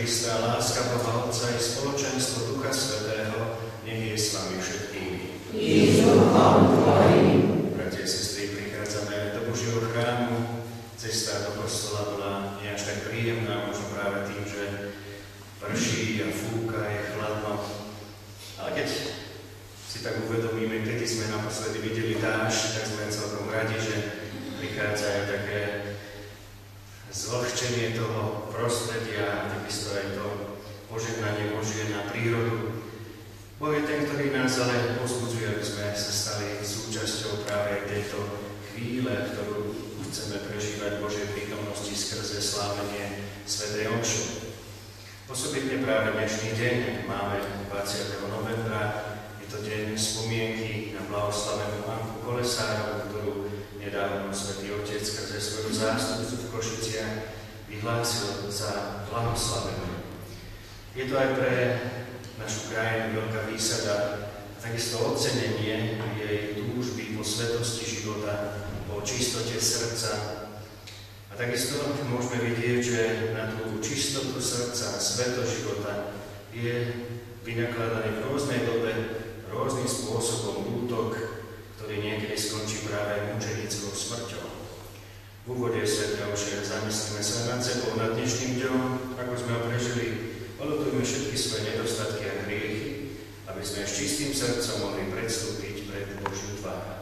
Krista, láska Boha Otca i spoločenstvo Ducha Svätého, nech je s vami všetkými. I s duchom tvojim. Bratia a sestry, prichádzame do Božieho chrámu. Cesta do kostola bola nie až tak príjemná, možno práve tým, že prší a fúka, je chladno. Ale keď si tak uvedomíme, kedy sme naposledy videli dážď, tak sme celkom radi, že prichádza aj také zvlhčenie toho prostredia a takisto aj to požehnanie Božie na prírodu. Boh je ten, ktorý nás ale povzbudzuje, aby sme sa stali súčasťou práve tejto chvíle, ktorú chceme prežívať v Božej prítomnosti skrze slávenie svätej omše. Osobitne práve dnešný deň máme 20. novembra, je to deň spomienky na blahoslavenú Anku Kolesárovú, ktorú nedávno Svätý Otec skrze svoju zástupcu v Košiciach vyhlásil za blahoslavenú. Je to aj pre našu krajinu veľká výsada, takisto ocenenie jej túžby po svetosti života, po čistote srdca. A takisto môžeme vidieť, že na tú čistotu srdca a svetosť života je vynakladaný v rôznej dobe, rôznym spôsobom útok, ktorý niekedy skončí práve mučenickou smrťou. V úvode svätej omše zamyslíme sa nad sebou, nad dnešným dňom, ako sme ho prežili. Oľutujme všetky svoje nedostatky a hriechy, aby sme s čistým srdcom mohli predstúpiť pred Božiu tvár.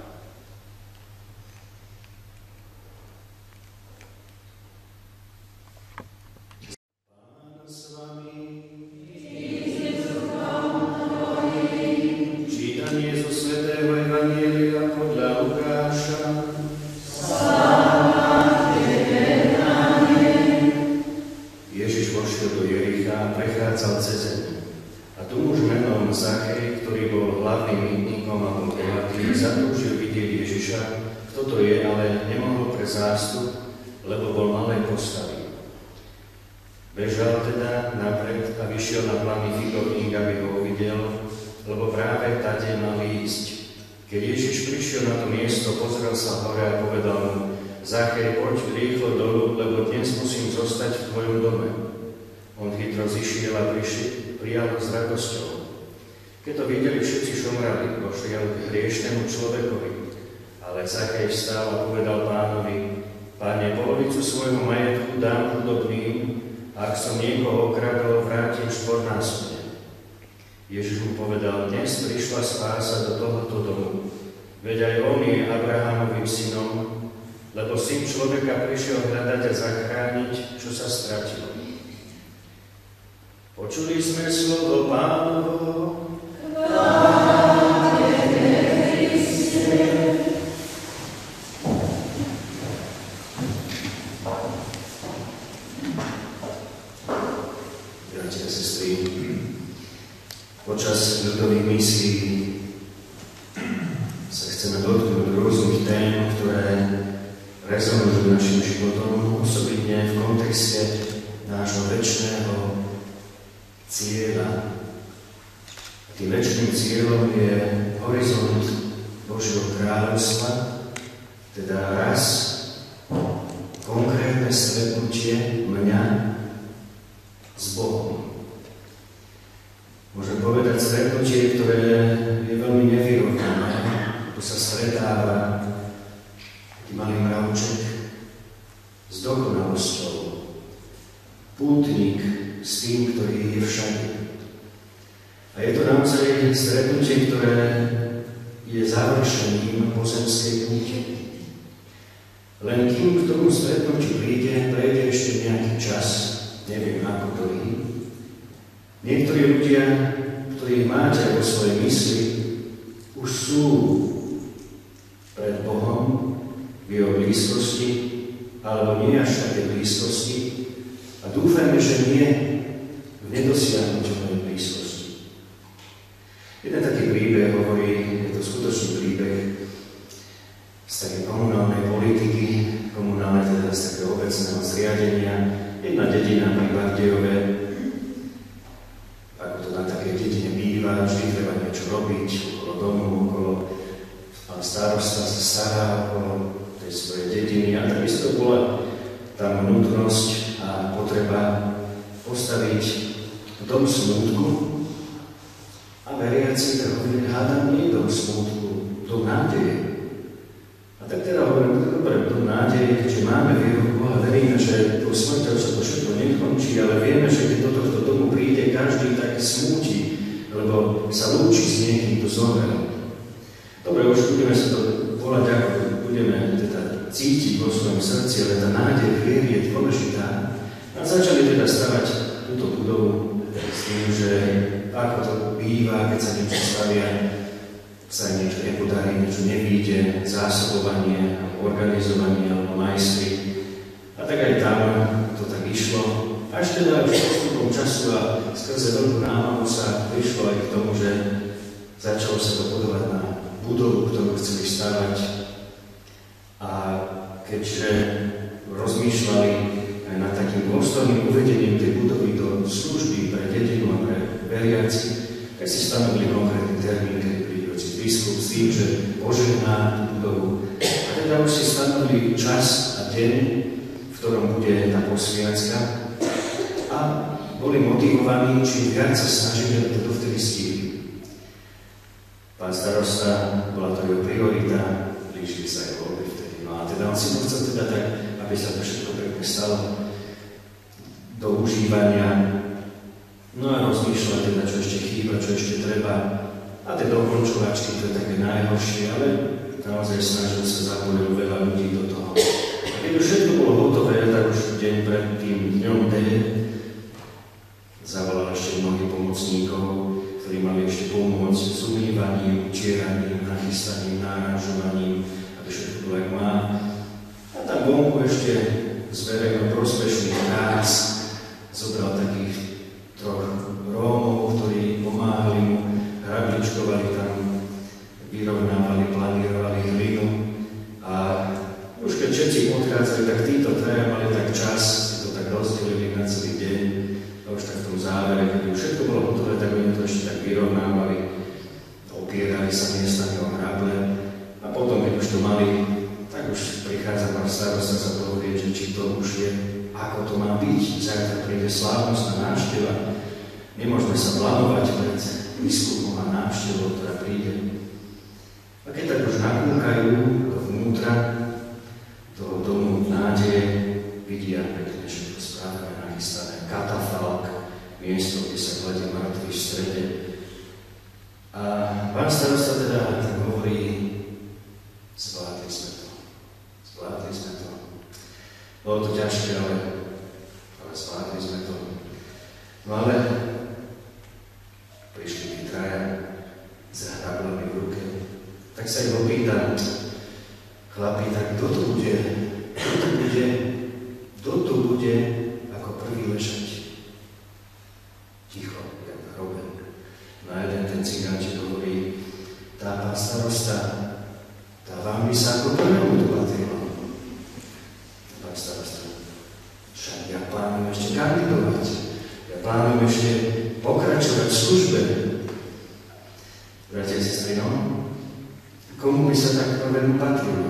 Pán s vami. Čítanie zo svätého Evanjelia podľa Lukáša. Ježiš vošiel do Jericha a prechádzal cez zem. A tu muž menom Zachej, ktorý bol hlavným mýtnikom a bol bohatý, zatúžil vidieť Ježiša, kto to je, ale nemohol pre zástup, lebo bol malej postavy. Bežal teda napred a vyšiel na planý figovník, aby ho uvidel, lebo práve tade mal ísť. Keď Ježiš prišiel na to miesto, pozrel sa hore a povedal mu: Zachej, poď rýchlo dolu, lebo dnes musím zostať v tvojom dome. On chytro zišiel a prijal s radosťou. Keď to videli, všetci šomrali, pošiel k hriešnemu človekovi. Ale Zachej vstal a povedal Pánovi: Páne, polovicu svojho majetku dám chudobným, a ak som niekoho okradol, vrátim štvornásobne. Ježiš mu povedal: Dnes prišla spása do tohoto domu, veď aj on je Abrahámovým synom, lebo Syn človeka prišiel hľadať a zachrániť, čo sa stratilo. Počuli sme slovo Pánovo. Bratia a sestry, počas ľudových misií sa chceme dotknúť rôznych tém, ktoré rezonujú našim životom, osobitne v kontexte nášho večného cieľa. Tým večným cieľom je horizont Božieho kráľovstva, teda raz konkrétne stretnutie mňa s Bohom. Môžem povedať stretnutie, ktoré je veľmi nevyrovnané, ako sa stretáva taký malý mravček s dokonalosťou, pútnik s tým, ktorý je všade. A je to naozaj stretnutie, ktoré je završením pozemskej púte. Len kým k tomu stretnutiu prejde ešte nejaký čas, neviem ako dlhý. Niektorí ľudia, ktorí máte vo svojej mysli, už sú pred Bohom v jeho blízkosti, alebo nie až také blízkosti, a dúfajme, že nie v nedosiahnuteľnej blízkosti. Jeden taký príbeh hovorí, je to skutočný príbeh z takej komunálnej politiky, komunálne teda z takého obecného zriadenia. Jedna dedina pri Bardejove, ako to na takej dedine býva, vždy treba niečo robiť okolo domu, okolo pán starosta sa stará okolo tej svojej dediny a takisto bola tam nutnosť a potreba postaviť dom smútku a veriaci tak hovorili, hádam nie dom smútku, dom nádeje. A tak teda hovorím, dobre, dom nádeje, keďže máme vieru v Boha, veríme, že tou smrťou sa to všetko nekončí, ale vieme, že keď do tohto domu príde, každý tak smúti, lebo sa lúči s niekým, kto zomrel. Dobre, už budeme sa to volať, ako budeme teda cítiť vo svojom srdci, ale tá nádej viery je dôležitá. A začali teda stavať túto budovu s tým, že ako to býva, keď sa niečo stavia, sa niečo nepodarí, niečo nevíde, zásobovanie, organizovanie alebo majstri. A tak aj tam to tak išlo. Až teda už postupom času a skrze veľkú námahu sa prišlo aj k tomu, že začalo sa to budovať na budovu, ktorú chceli stavať. A keďže rozmýšľali aj nad takým dôstojným uvedením tej budovy do služby pre dedinu a pre veriaci, tak si stanovili konkrétny termín, keď príde oci biskup s tým, že požehná tú budovu. A teda už si stanovili čas a deň, v ktorom bude tá posviacka. A boli motivovaní, čím viac sa snažili, to dovtedy stihli. Pán starosta, bola to jeho priorita, blížili sa aj voľby vtedy. No a teda on si to chcel teda tak, aby sa to všetko pekne stalo do užívania. No a rozmýšľať teda, čo ešte chýba, čo ešte treba. A tie dokončovačky, to je také najhoršie, ale naozaj snažil sa zapojil veľa ľudí do toho. A keď už všetko bolo hotové, tak už deň pred tým dňom D zavolal ešte mnohých pomocníkov, ktorí mali ešte pomôcť s umývaním, čieraním, nachystaním, náražovaním, aby všetko bolo jak má. A tam vonku ešte z verejno prospešných prác zobral takých troch Rómov, ktorí pomáhali mu, hrabličkovali tam, vyrovnávali, planírovali hlinu. A už keď všetci odchádzali, tak títo traja mali tak čas, si to tak rozdelili na celý deň. A už tak v tom závere, keď už všetko bolo hotové, tak oni to ešte tak vyrovnávali, opierali sa miestami o hrable. A potom, keď už to mali, tak už prichádza pán starosta sa dohodieť, že či to už je, ako to má byť. Zajtra príde slávnostná návšteva. Nemôžeme sa plánovať pred biskupom a návštevou, ktorá príde. A keď tak už nakúkajú dovnútra toho domu nádeje, vidia pekne všetko správne nachystané, katafalk, miesto, kde sa kladie mŕtvy v strede. A pán starosta teda tak hovorí, zvládli sme to. Zvládli sme to. Bolo to ťažké, ale zvládli sme to. No ale prišli tí traja s hrablami v ruke. Tak sa ich opýtam, chlapi, tak kto tu bude? Kto tu bude ako prvý ležať? Ticho, jak v hrobe. No a jeden ten cigánček hovorí, tá pán starosta, tá vám by sa ako prvému tu patrilo. Pán starosta, však ja plánujem ešte kandidovať. Ja plánujem ešte pokračovať v službe. Bratia a sestry, no? Komu by sa tak prvému patrilo?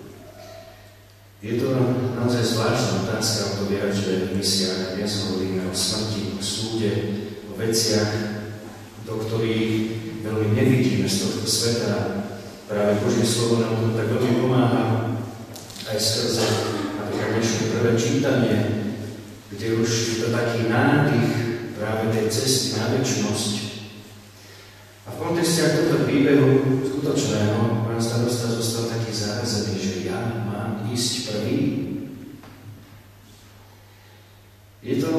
Je to naozaj zvláštna otázka, o to viac, že v misiách dnes hovoríme o smrti, o súde, o veciach, do ktorých veľmi nevidíme z tohto sveta. Práve Božie slovo nám to tak veľmi pomáha aj skrze napríklad dnešné prvé čítanie, kde už je to taký nádych práve tej cesty na večnosť. A v kontexte tohto príbehu skutočného pán starosta zostal taký zarazený, že ja mám ísť prvý. Je to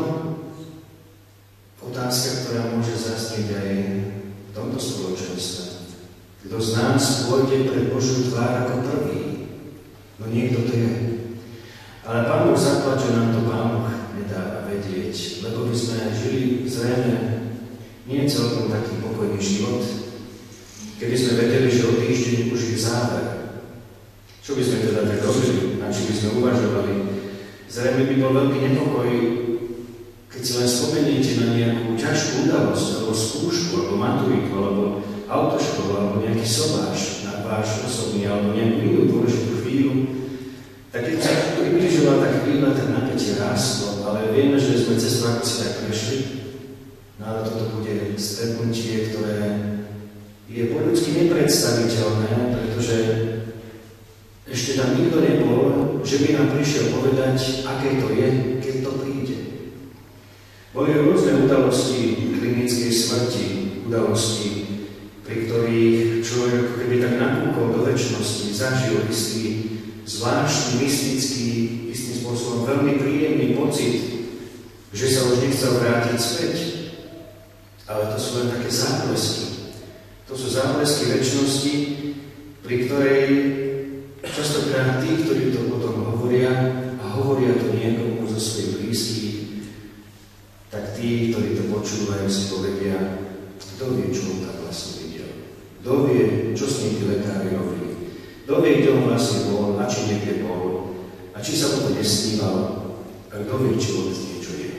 otázka, ktorá môže zaznieť aj v tomto spoločenstve. Kto z nás pôjde pred Božiu tvár ako prvý? No niekto to je. Ale Pán Boh zaplať, že nám to Pán Boh nedá vedieť, lebo by sme žili zrejme nie celkom taký pokojný život, keby sme vedeli, že o týždeň už je záver. Čo by sme teda tak robili, na čím by sme uvažovali? Zrejme by bol veľký nepokoj, keď si len spomeniete na nejakú ťažkú udalosť, alebo skúšku, alebo maturitu, alebo autoškolu, alebo nejaký sobáš na váš osobný, alebo nejakú inú dôležitú chvíľu, tak Tak keď sa približovala tá chvíľa, tak napätie rástlo, ale vieme, že sme cestu ako si tak prešli. No ale toto bude stretnutie, ktoré je po ľudsky nepredstaviteľné, pretože ešte tam nikto nebol, že by nám prišiel povedať, aké to je, keď to príde. Boli rôzne udalosti klinickej smrti, udalosti, pri ktorých človek ako keby tak nakúkol do večnosti, zažil istý zvláštny, mystický, istým spôsobom veľmi príjemný pocit, že sa už nechcel vrátiť späť. Ale to sú len také záblesky. To sú záblesky večnosti, pri ktorej častokrát tí, ktorí to potom hovoria, a hovoria to niekomu zo svojich blízkych, tak tí, ktorí to počúvajú, si povedia, kto vie, čo on tak vlastne videl. Kto vie, čo s ním tí lekári robili. Kto vie, kde on vlastne bol, a či niekde bol, a či sa mu to nesnívalo, a kto vie, či vôbec niečo je.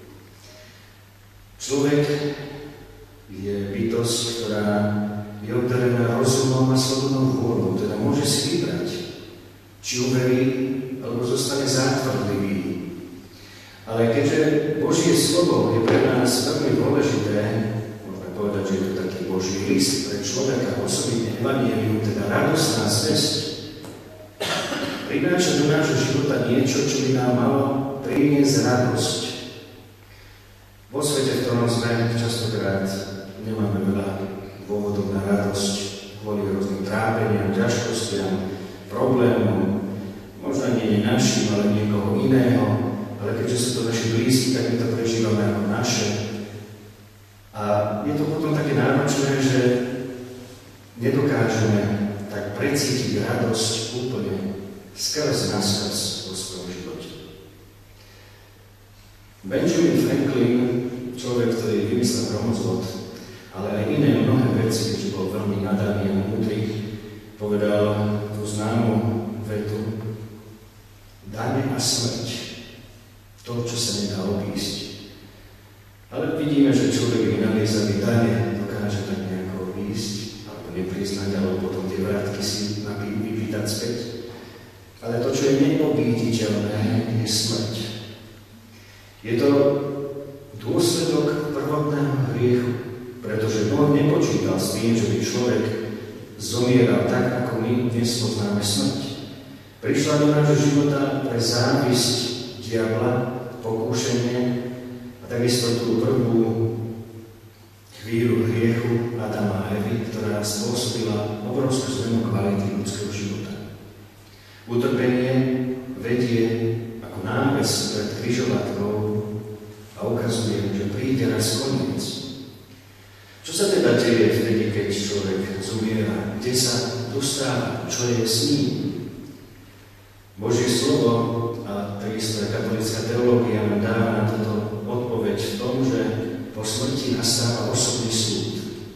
Človek je bytosť, ktorá je obdarená rozumom a slobodnou vôľou, teda môže si vybrať, či uverí, alebo zostane zátvrdlivý. Ale keďže Božie slovo je pre nás veľmi dôležité, môžeme povedať, že je to taký Boží list pre človeka, osobitne evanjelium, teda radostná zvesť, prináša do nášho života niečo, čo by nám malo priniesť radosť. Vo svete, v ktorom sme, častokrát nemáme veľa dôvodov na radosť kvôli rôznym trápeniam, ťažkostiam, problémom, možno nie našim, ale niekoho iného, ale keďže sú to naši blízki, tak my to prežívame ako naše. A je to potom také náročné, že nedokážeme tak precítiť radosť úplne skrz naskrz vo svojom živote. Benjamin Franklin, človek, ktorý vymyslel hromozvod, ale aj iné mnohé veci, keďže bol veľmi nadaný a múdry, povedal tú známu vetu: dane a smrť, to, čo sa nedá obísť. Ale vidíme, že človek vynaliezavý dane dokáže tak nejako obísť, alebo nepriznať, alebo potom tie vrátky si vypýtať späť. Ale to, čo je neobíditeľné, je smrť. Je to dôsledok prvotného hriechu, pretože Boh nepočítal s tým, že by človek zomieral tak, ako my dnes poznáme smrť. Prišla do nášho života pre závisť diabla, pokúšenie a takisto tú prvú chvíľu hriechu Adama a Evy, ktorá spôsobila obrovskú zmenu kvality ľudského života. Utrpenie vedie ako náves pred križovatkou a ukazuje, že príde raz koniec. Čo sa teda deje vtedy, keď človek zomiera? Kde sa dostáva? Čo je s ním? Božie slovo a takisto katolická teológia nám dáva na toto odpoveď v tom, že po smrti nastáva osobný súd,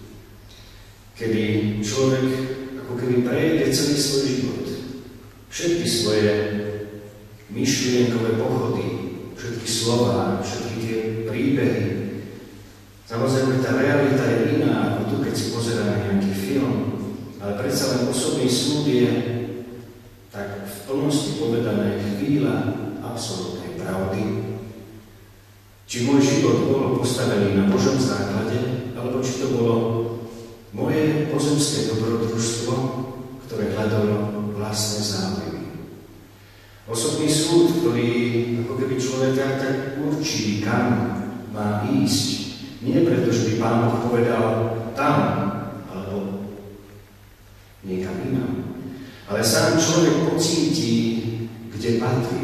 kedy človek ako keby prejde celý svoj život, všetky svoje myšlienkové pochody, všetky slová, všetky tie príbehy. Samozrejme, tá realita je iná, ako tu, keď si pozeráme nejaký film, ale predsa len osobný súd je tak v plnosti povedané chvíľa absolútnej pravdy. Či môj život bol postavený na Božom základe, alebo či to bolo moje pozemské dobrodružstvo, ktoré hľadalo vlastné záujmy. Osobný súd, ktorý ako keby človeka tak určí, kam má ísť. Nie preto, že by Pán Boh povedal tam, alebo niekam inám. Ale sám človek pocíti, kde patrí.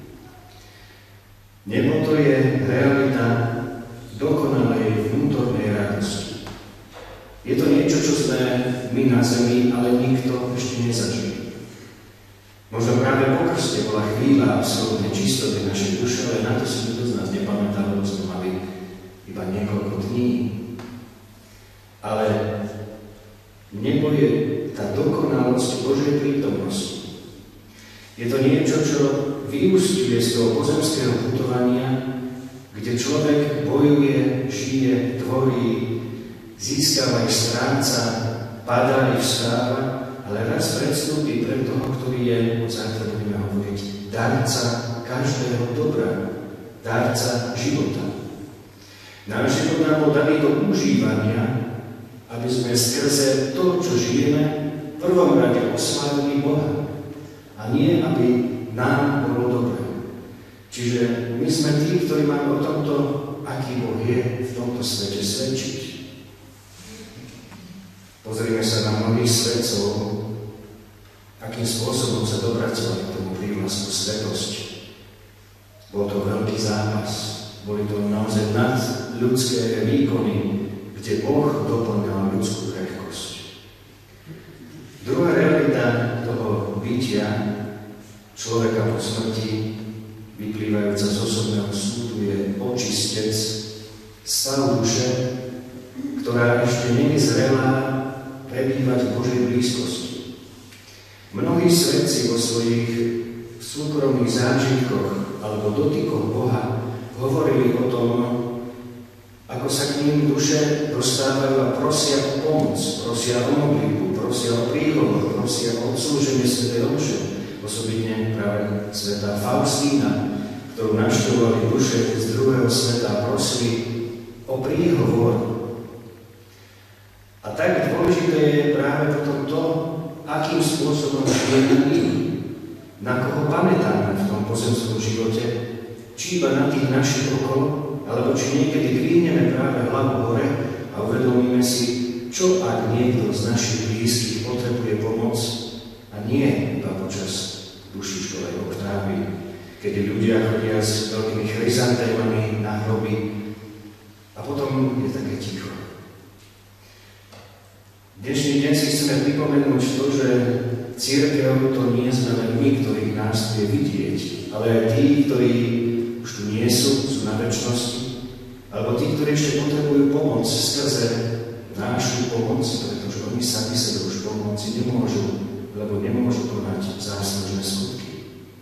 Nebo to je realita dokonalej vnútornej radosti. Je to niečo, čo sme my na zemi, ale nikto ešte nezažil. Možno práve po krste bola chvíľa absolútnej čistoty našej duše, ale na to si nikto z nás nepamätal, lebo sme mali iba niekoľko dní. Ale nebo je tá dokonalosť Božej prítomnosti. Je to niečo, čo vyústiuje z toho pozemského putovania, kde človek bojuje, žije, tvorí, získava i stráca, padá i vstáva, ale raz predstúpi pred toho, ktorý je, od zajtra budeme hovoriť, darca každého dobra, darca života. Náš život nám bol daný do užívania, aby sme skrze to, čo žijeme, v prvom rade oslávili Boha. A nie, aby nám bolo dobre. Čiže my sme tí, ktorí máme o tomto, aký Boh je, v tomto svete svedčiť. Pozrime sa na mnohých svedcov, akým spôsobom sa dopracovali k tomu prívlastku svetosti. Bol to veľký zápas, boli to naozaj nadľudské výkony, kde Boh doplňal ľudskú krehkosť. Druhá realita toho bytia človeka po smrti, vyplývajúca z osobného súdu, je očistec, stav duše, ktorá ešte nie je zrelá prebývať v Božej blízkosti. Mnohí svedci vo svojich súkromných zážitkoch alebo dotykoch Boha hovorili o tom, ako sa k ním duše dostávajú a prosia o pomoc, prosia o modlitbu, prosia o príhovor, prosia o odslúženie svätej omše, osobitne práve svätá Faustína, ktorú navštevovali duše z druhého sveta a prosili o príhovor. A tak dôležité je práve potom to, akým spôsobom žijeme my, na koho pamätáme v tom pozemskom živote, či iba na tých našich okolo, alebo či niekedy dvihneme práve hlavu hore a uvedomíme si, čo ak niekto z našich blízkych potrebuje pomoc a nie iba počas dušičkovej oktávy, kedy ľudia chodia s veľkými chryzantémami na hroby a potom je také ticho. Dnešný deň si chceme pripomenúť to, že cirkev to nie sme len my, ktorých nás vie vidieť, ale aj tí, ktorí už tu nie sú na večnosti, alebo tí, ktorí ešte potrebujú pomoc skrze našu pomoc, pretože oni sami sebe už pomôcť nemôžu, lebo nemôžu konať záslužné skutky.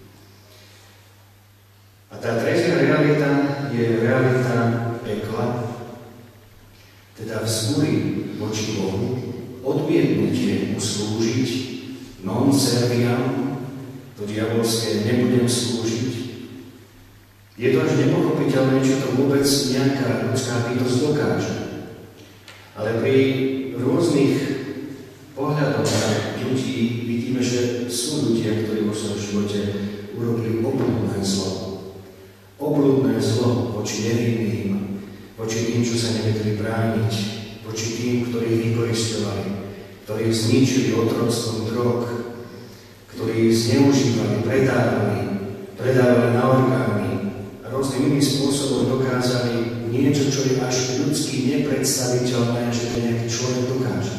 A tá tretia realita je realita pekla, teda vzbúry voči Bohu, odmietnutie mu slúžiť, non serviam, to diabolské nebudem slúžiť. Je to až nepochopiteľné, či to vôbec nejaká ľudská bytosť dokáže. Ale pri rôznych pohľadoch na ľudí vidíme, že sú ľudia, ktorí vo svojom živote urobili obludné zlo. Obludné zlo voči nevinným, voči tým, čo sa nevedeli brániť, voči tým, ktorí ich vykorisťovali, ktorí zničili otroctvom drog, ktorí zneužívali, predávali na orgány a rôznym iným spôsobom dokázali niečo, čo je až ľudsky nepredstaviteľné, že to nejaký človek dokáže.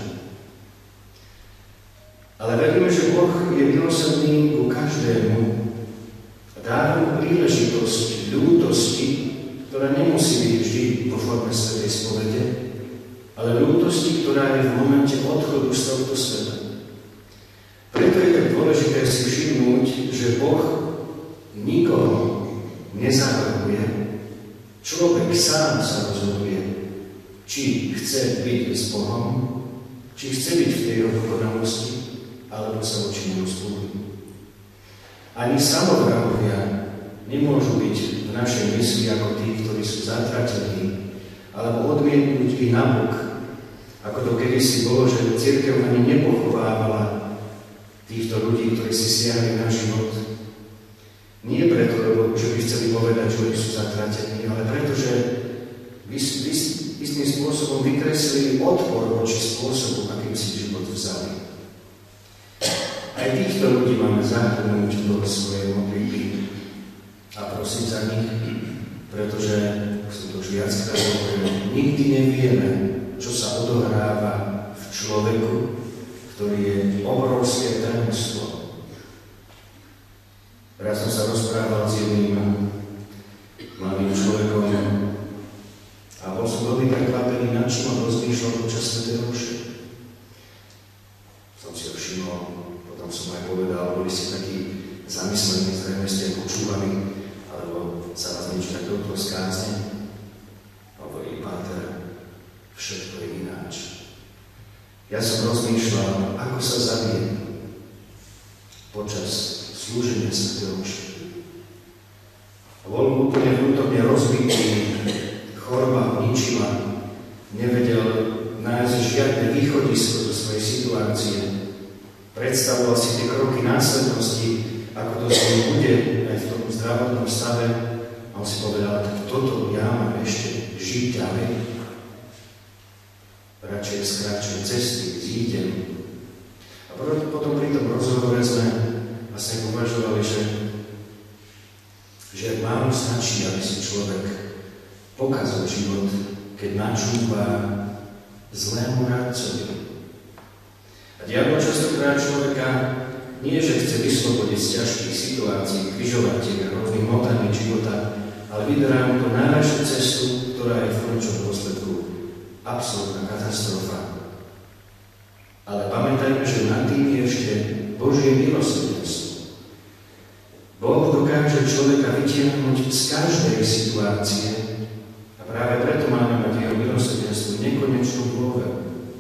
Ale veríme, že Boh je milosrdný ku každému a dáva mu príležitosť ľútosti, ktorá nemusí byť vždy vo forme svätej spovede, ale ľútosti, ktorá je v momente odchodu z tohto sveta. Preto je tak dôležité si všimnúť, že Boh nikoho nezavrhuje. Človek sám sa rozhoduje, či chce byť s Bohom, či chce byť v tej dokonalosti, alebo sa voči nemu spúli. Ani samovrahovia nemôžu byť v našej mysli ako tí, ktorí sú zatratení, alebo odmietnutí nabok, ako to kedysi bolo, že cirkev ani nepochovávala týchto ľudí, ktorí si siahli na život. Nie preto, že by chceli povedať, že oni sú zatratení, ale preto, že istým spôsobom vykreslili odpor voči spôsobu, akým si život vzali. Aj týchto ľudí máme zahrnúť do svojej modlitby a prosiť za nich, pretože, som to už viackrát hovoril, nikdy nevieme, čo sa odohráva v človeku, ktorý je obrovské tajomstvo. Raz som sa rozprával s jedným mladým človekom a bol som veľmi prekvapený, nad čím on rozmýšľal počas svätej omše. Som si ho všimol, potom som aj povedal, boli ste takí zamyslení, zrejme ste počúvali, alebo sa vás niečo tak dotklo z kázne. Hovorí páter, všetko je ináč. Ja som rozmýšľal, ako sa zaviedl počas slúženia svätej omše. bol úplne vnútorne rozbitý, choroba ho ničila, nevedel nájsť žiadne východisko zo svojej situácie. Predstavoval si tie kroky následnosti, ako to s ním bude aj v tom zdravotnom stave. A on si povedal, tak toto ja mám ešte žiť ďalej. Radšej z kratšej cesty zídem. A potom pri tom rozhovore sme vlastne uvažovali, že málo stačí, aby si človek pokazal život, keď načúva zlému radcovi. A diabol častokrát človeka nie, že chce vyslobodiť z ťažkých situácií, križovatiek a rôznych motaní života, ale vyberá mu to najľahšiu cestu, ktorá je v konečnom dôsledku absolútna katastrofa. Ale pamätajme, že nad tým je ešte Božie milosrdenstvo. Boh dokáže človeka vytiahnuť z každej situácie a práve preto máme mať jeho milosrdenstvo nekonečnú dôveru.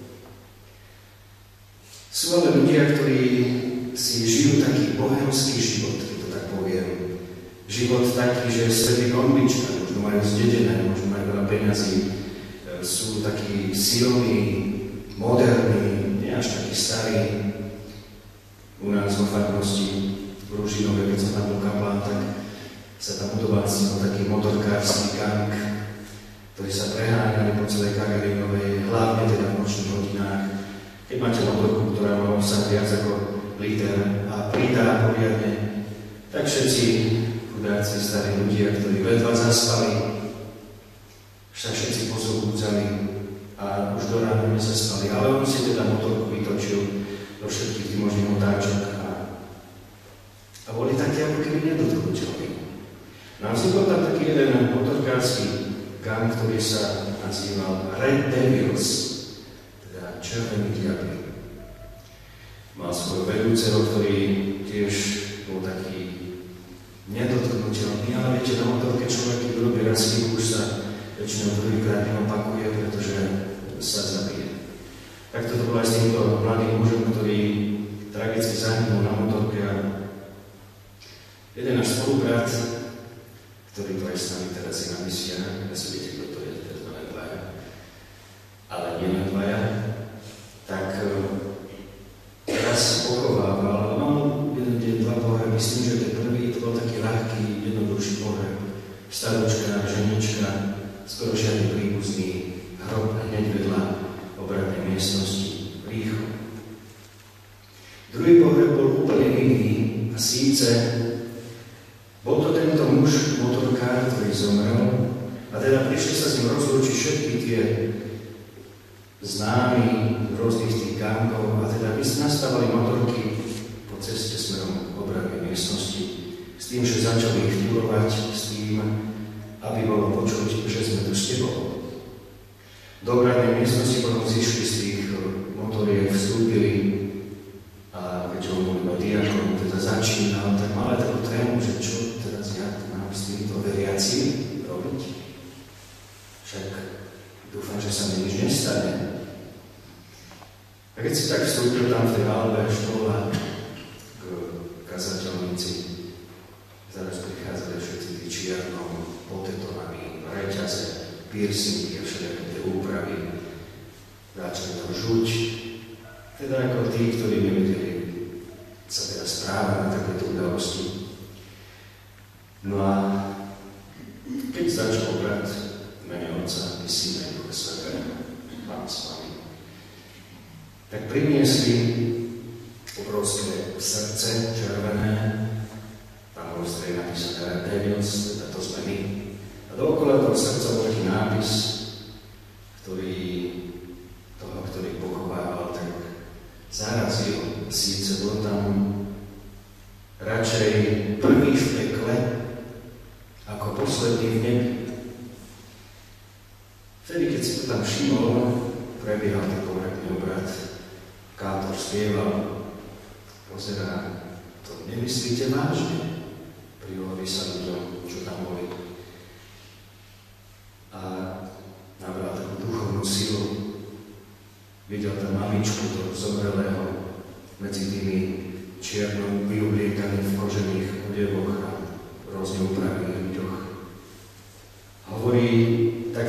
Sú ale ľudia, ktorí si žijú taký bohemský život, keď to tak poviem. Život taký, že svätý konvička, možno majú zdedené, možno majú veľa peňazí, sú takí silní, moderní, nie až takí starí. U nás vo farnosti v Ružinove, keď som tam bol kaplán, tak sa tam udovácnil taký motorkársky gang, ktorí sa preháňali po celej Gagarinovej, hlavne teda v nočných hodinách. Keď máte motorku, ktorá má obsah viac ako liter a pridá poriadne, tak všetci chudáci starí ľudia, ktorí ledva zaspali, sa všetci pozobúdzali a už do rána nezaspali. Ale on si teda motorku vytočil do všetkých tých možných otáčok a boli také ako keby nedotknuteľní. No a vznikol tam taký jeden motorkársky gang, ktorý sa nazýval Red Devils, teda červení diabli. Mal svoj vedúceho, ktorý tiež bol taký nedotknuteľný, ale viete, na motorke človek, keď urobí raz chybu, už sa väčšinou druhýkrát neopakuje, pretože sa zabije. Takto to bolo aj s týmto mladým mužom, ktorý tragicky zahynul na motorke a jeden náš spolubrat, ktorý tu aj s nami teraz je na misiách, ja si viete, kto to je, teraz len dvaja, ale nie len dvaja, tak teraz pochovával, ale mal jeden deň dva pohreby, myslím, že ten prvý to bol taký ľahký, jednoduchší pohreb. Staročka, ženička, skoro žiadny príbuzný, hrob hneď vedľa obradnej miestnosti, rýchlo. Druhý pohreb bol úplne iný a síce bol to tento muž, motorkár, ktorý zomrel a teda prišli sa s ním rozlúčiť všetky tie známi rôznych tých gangov a teda nastávali motorky po ceste smerom k obradnej miestnosti s tým, že začali ich vturovať, s tým, aby bolo počuť, že sme tu s tebou. Do obradnej miestnosti potom zišli z tých motoriek, vstúpili a keďže on bol iba diakon, teda začínal, tak mal takú trému, že čo teraz ja mám s týmto veriaci robiť? Však dúfam, že sa mi nič nestane. A keď si tak vstúpil tam v tej halbe škola k kazateľnici, zaraz prichádzali všetci tí čierno, potetovaní, reťaze, piercingy a všetky tie úpravy. Začali tam žuť. Teda ako tí, ktorí nevedeli sa teda správať na takéto udalosti. No a keď začal brat v mene Otca i Syna i Ducha Svätého, Pán s vami, tak priniesli obrovské srdce červené, tam bol strej napísané Red Devils, teda to sme my. A dookola toho srdca bol taký nápis, ktorý pochovával, tak zarazil. Síce bol tam radšej prvý v pekle, ako posledný v nebi. Vtedy, keď si to tam všimol, prebiehal ten pohrebný obrad, kátor spieval, pozerá, to nemyslíte vážne? Prihovorí sa ľuďom, čo tam boli. A nabral takú duchovnú silu. Videl tam mamičku toho zomrelého medzi tými čiernou vyobliekanými v kožených odevoch a rôzne upravených ľuďoch.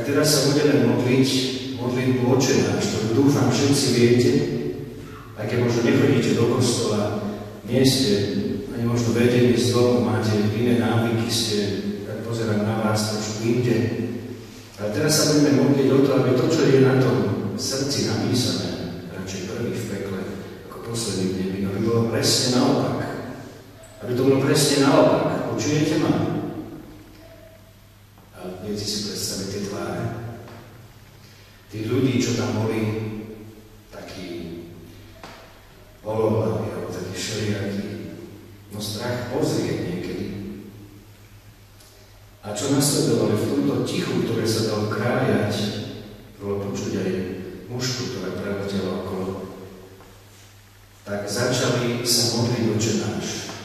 teraz sa budeme modliť modlitbu Otče náš, ktorú dúfam všetci viete, aj keď možno nechodíte do kostola, nie ste, ani možno vedení z domu, máte iné návyky, ste, tak pozerám na vás trošku inde. Ale teraz sa budeme modliť o to, aby to, čo je na tom srdci napísané, radšej prvý v pekle, ako posledný v nebi, aby bolo presne naopak. Aby to bolo presne naopak. Počujete ma? A viete si predstaviť tie tváre? Tých ľudí, čo tam boli, takí olovaví, alebo takí všelijakí, no strach pozrieť niekedy. A čo nasledovali v tomto tichu, ktoré sa dalo krájať, bolo počuť aj mužku, ktorá preletela okolo. Tak začali sa modliť Otče náš.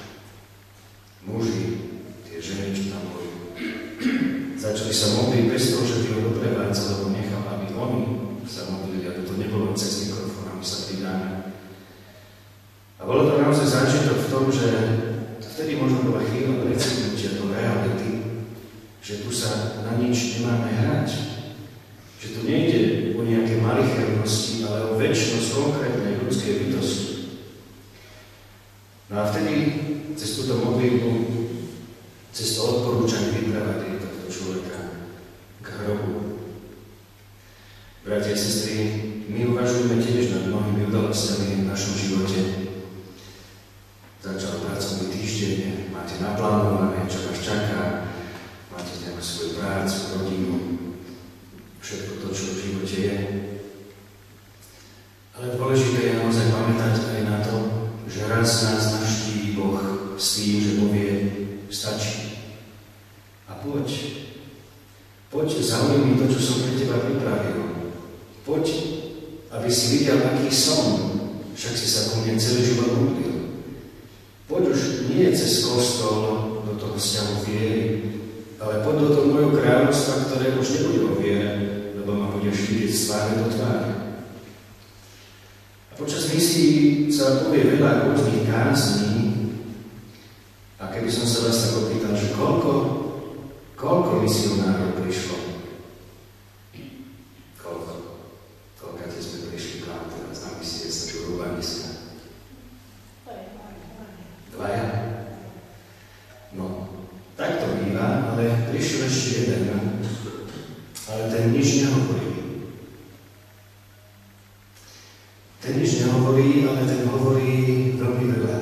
Muži, tie ženy, čo tam boli, začali sa modliť bez toho, že by ho doprevádza, lebo nechal, aby oni sa modlili, aby to nebolo cez mikrofón, aby sa pridáme. A bolo to naozaj zážitok v tom, že vtedy možno bola chvíľa precitnutia do reality, že tu sa na nič nemáme hrať, že tu nejde o nejaké malichernosti, ale o večnosť konkrétnej ľudskej bytosti. No a vtedy cez túto modlitbu, cez to odporúčanie vypravať tohto človeka k hrobu. Bratia a sestry, my uvažujeme tiež nad mnohými udalostiami v našom živote. Začal pracovný týždeň, máte naplánované, čo vás čaká, máte nejakú svoju prácu, rodinu, všetko to, čo v živote je. Ale dôležité je naozaj pamätať aj na to, že raz nás navštíví Boh s tým, že povie, stačí. A poď, zaujmi to, čo som pre teba pripravil. Poď, aby si videl, aký som, však si sa ku mne celý život modlil. Poď už nie cez kostol do toho vzťahu viery, ale poď do toho môjho kráľovstva, ktoré už nebude o viere, lebo ma budeš vidieť z tváre do tváre. A počas misií sa povie veľa rôznych kázní, a keby som sa vás tak opýtal, že koľko misionárov prišlo? Koľkáte sme prišli k vám teraz na misie, sa tu hrubá misia? Dvaja? No, tak to býva, ale prišiel ešte jeden, ale ten nič nehovorí. Ten nič nehovorí, ale ten hovorí veľmi veľa.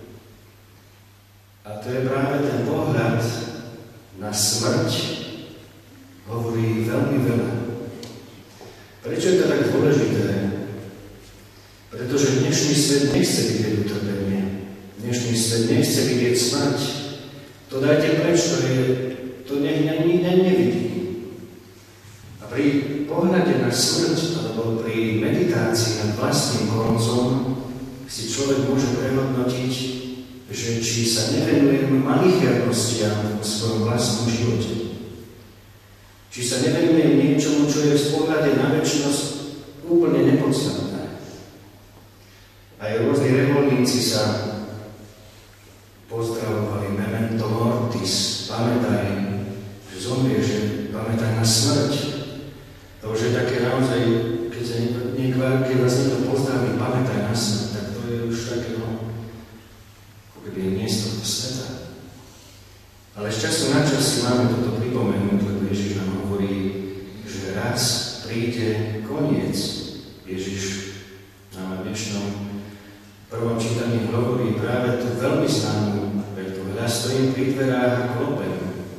A to je práve ten pohľad na smrť, hovorí veľmi veľa. Prečo je to tak dôležité? Pretože dnešný svet nechce vidieť utrpenie. Dnešný svet nechce vidieť smrť. To dajte preč, to nech nevidí. A pri pohľade na smrť, alebo pri meditácii nad vlastným koncom, si človek môže prehodnotiť, že či sa nevenujem malichernostiam v svojom vlastnom živote. Či sa nevenujem niečomu, čo je v pohľade na večnosť úplne nepodstatné. Aj rôzni reholníci sa pozdravovali memento mortis, pamätaj, že zomrie, že pamätaj na smrť. To už je také naozaj, keď vás niekto pozdraví, pamätaj na smrť, tak to je už také, ako keby je nie z tohto sveta. Ale z času na čas si máme toto pripomenúť, lebo Ježiš nám hovorí, že raz príde koniec. Ježiš nám v dnešnom prvom čítaní hovorí práve tú veľmi známú vetu. Raz stojím pri dverách a klopem.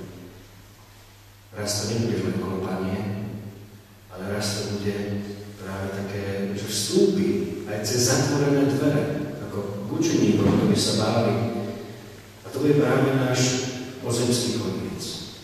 Raz to nebude len klopanie, ale raz to bude práve také, že vstúpi aj cez zatvorené dvere, ako učeníkom, ktorí sa báli. A to je práve náš pozemský koniec.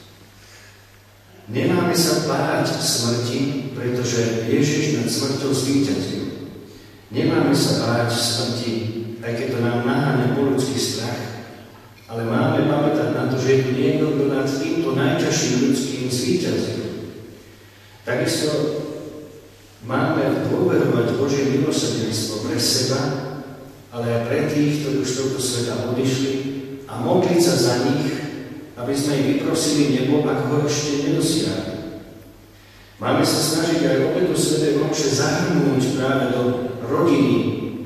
Nemáme sa báť smrti, pretože Ježiš nad smrťou zvíťazil. Nemáme sa báť smrti, aj keď to nám naháňa po ľudský strach, ale máme pamätať na to, že je tu niekto, kto nad týmto najťažším ľudským zvíťazil. Takisto máme dôverovať Božie milosrdenstvo pre seba, ale aj pre tých, ktorí už tohto sveta odišli, a modliť sa za nich, aby sme ich vyprosili nebo, ak ho ešte nedosiahli. Máme sa snažiť aj obetu svätej omše zahrnúť práve do rodiny,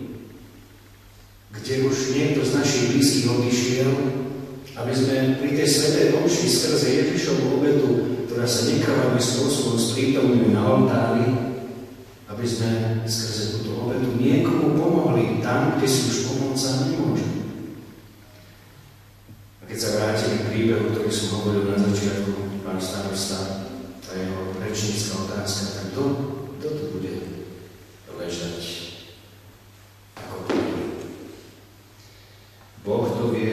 kde už niekto z našich blízkych odišiel, aby sme pri tej svätej omši skrze Ježišovu obetu, ktorá sa nekrvavým spôsobom sprítomňuje na oltári, aby sme skrze túto obetu niekomu pomohli tam, kde si už pomôcť sám nemôže. A keď sa vrátime k príbehu, ktorý som hovoril na začiatku, pán starosta, tá jeho rečnícka otázka, tak kto tu bude ležať ako prvý? Boh to vie,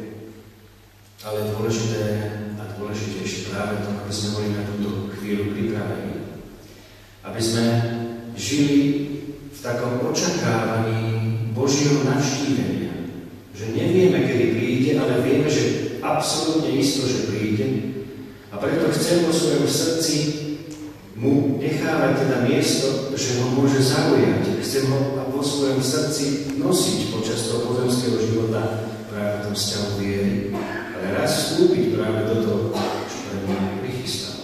ale dôležité a dôležitejšie práve to, aby sme boli na túto chvíľu pripravení. Aby sme žili v takom očakávaní Božieho navštívenia. Že nevieme, kedy príde, ale vieme, že absolútne isto, že príde. A preto chcem vo svojom srdci mu nechávať teda miesto, že ho môže zaujať. Chcem ho vo svojom srdci nosiť počas toho pozemského života práve v tom vzťahu viery. Ale raz vstúpiť práve do toho, čo pre mňa prichystal.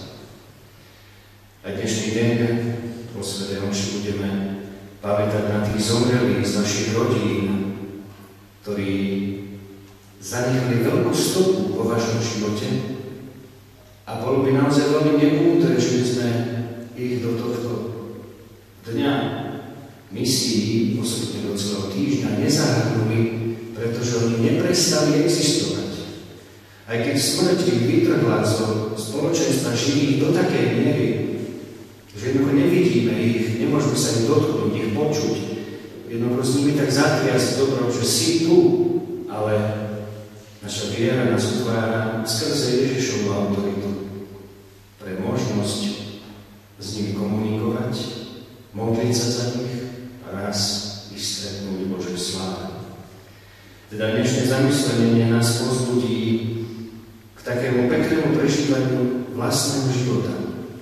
A dnešný deň po svätej omši budeme pamätať na tých zomrelých z našich rodín, ktorí zanechali veľkú stopu vo vašom živote. A bolo by naozaj veľmi nemúdre, že by sme ich do tohto dňa misií, osobne do celého týždňa, nezahrnuli, pretože oni neprestali existovať. Aj keď smrť ich vytrhla zo spoločenstva živých do takej miery, že jednoducho nevidíme ich, nemôžeme sa im dotknúť, ich počuť. Jednoducho s nimi tak zatriasť dobro, že si tu, ale naša viera nás utvára skrze Ježišovu autoritu pre možnosť s nimi komunikovať, modliť sa za nich a raz ich stretnúť v Božej sláve. Teda dnešné zamyslenie nás povzbudí k takému peknému prežívaniu vlastného života.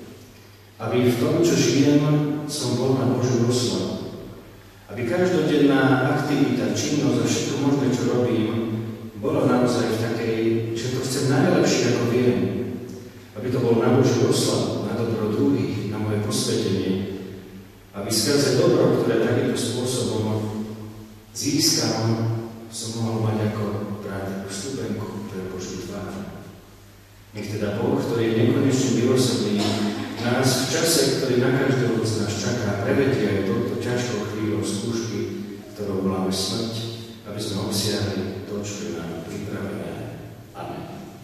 Aby v tom, čo žijem, som bol na Božiu oslavu. Aby každodenná aktivita, činnosť a všetko možné, čo robím, bolo naozaj v takej, že to chcem najlepšie, ako viem. Aby to bolo na Božiu oslavu, na dobro druhých, na moje posvetenie. Aby skrze dobro, ktoré takýmto spôsobom získam, som mohol mať ako práve takú stupenku pre Božiu tvár. Nech teda Boh, ktorý je nekonečne milosrdný, nás v čase, ktorý na každého z nás čaká, prevedie aj touto ťažkou chvíľou skúšky, ktorou voláme smrť, aby sme obsiahli to, čo je nám pripravené. Amen.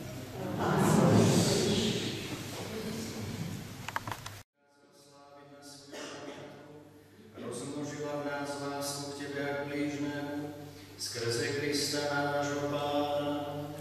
Rozmnožila v nás lásku k Tebe a k blížnemu, skrze Krista nášho Pána.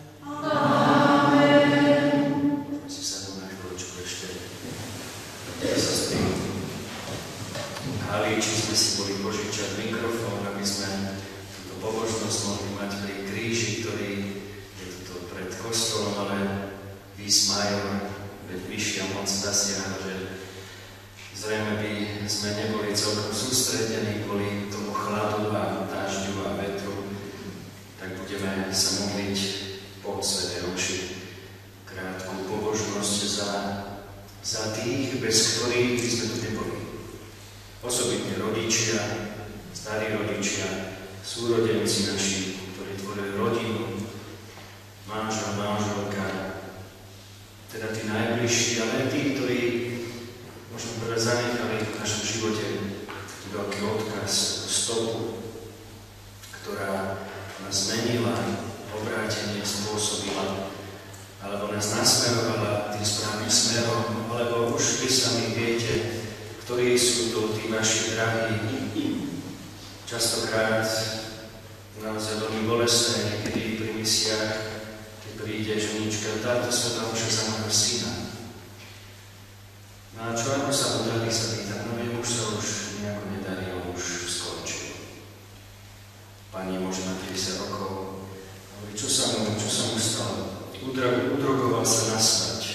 Halíči sme si boli požičať mikrofón, aby sme túto pobožnosť mohli mať pri kríži, ktorý je tuto pred kostolom, ale major, veď vyššia moc zasiahla, že zrejme by sme neboli celkom sústredení kvôli tomu chladu a dážďu a vetru, tak budeme sa modliť po svätej omši krátku pobožnosť za tých, bez ktorých by sme tu neboli. Osobitne rodičia, starí rodičia, súrodenci naši, ktorí tvorili rodinu, manžel, manželka, teda tí najbližší, ale aj tí, ktorí možno prvé zanechali v našom živote taký veľký odkaz, stopu, ktorá nás zmenila, obrátenie spôsobila, alebo nás nasmerovala tým správnym smerom, alebo už vy sami viete, ktorí sú to tí vaši drahí. Častokrát naozaj veľmi bolestné, niekedy pri misiách, keď príde ženička, táto svätá omša za môjho syna. No a čo ako sa udali, sa pýta, no už sa už nejako nedarí, on už skončil. Pani môže mať 50 rokov, hovorí, čo sa mu stalo? Udrogoval sa na smrť.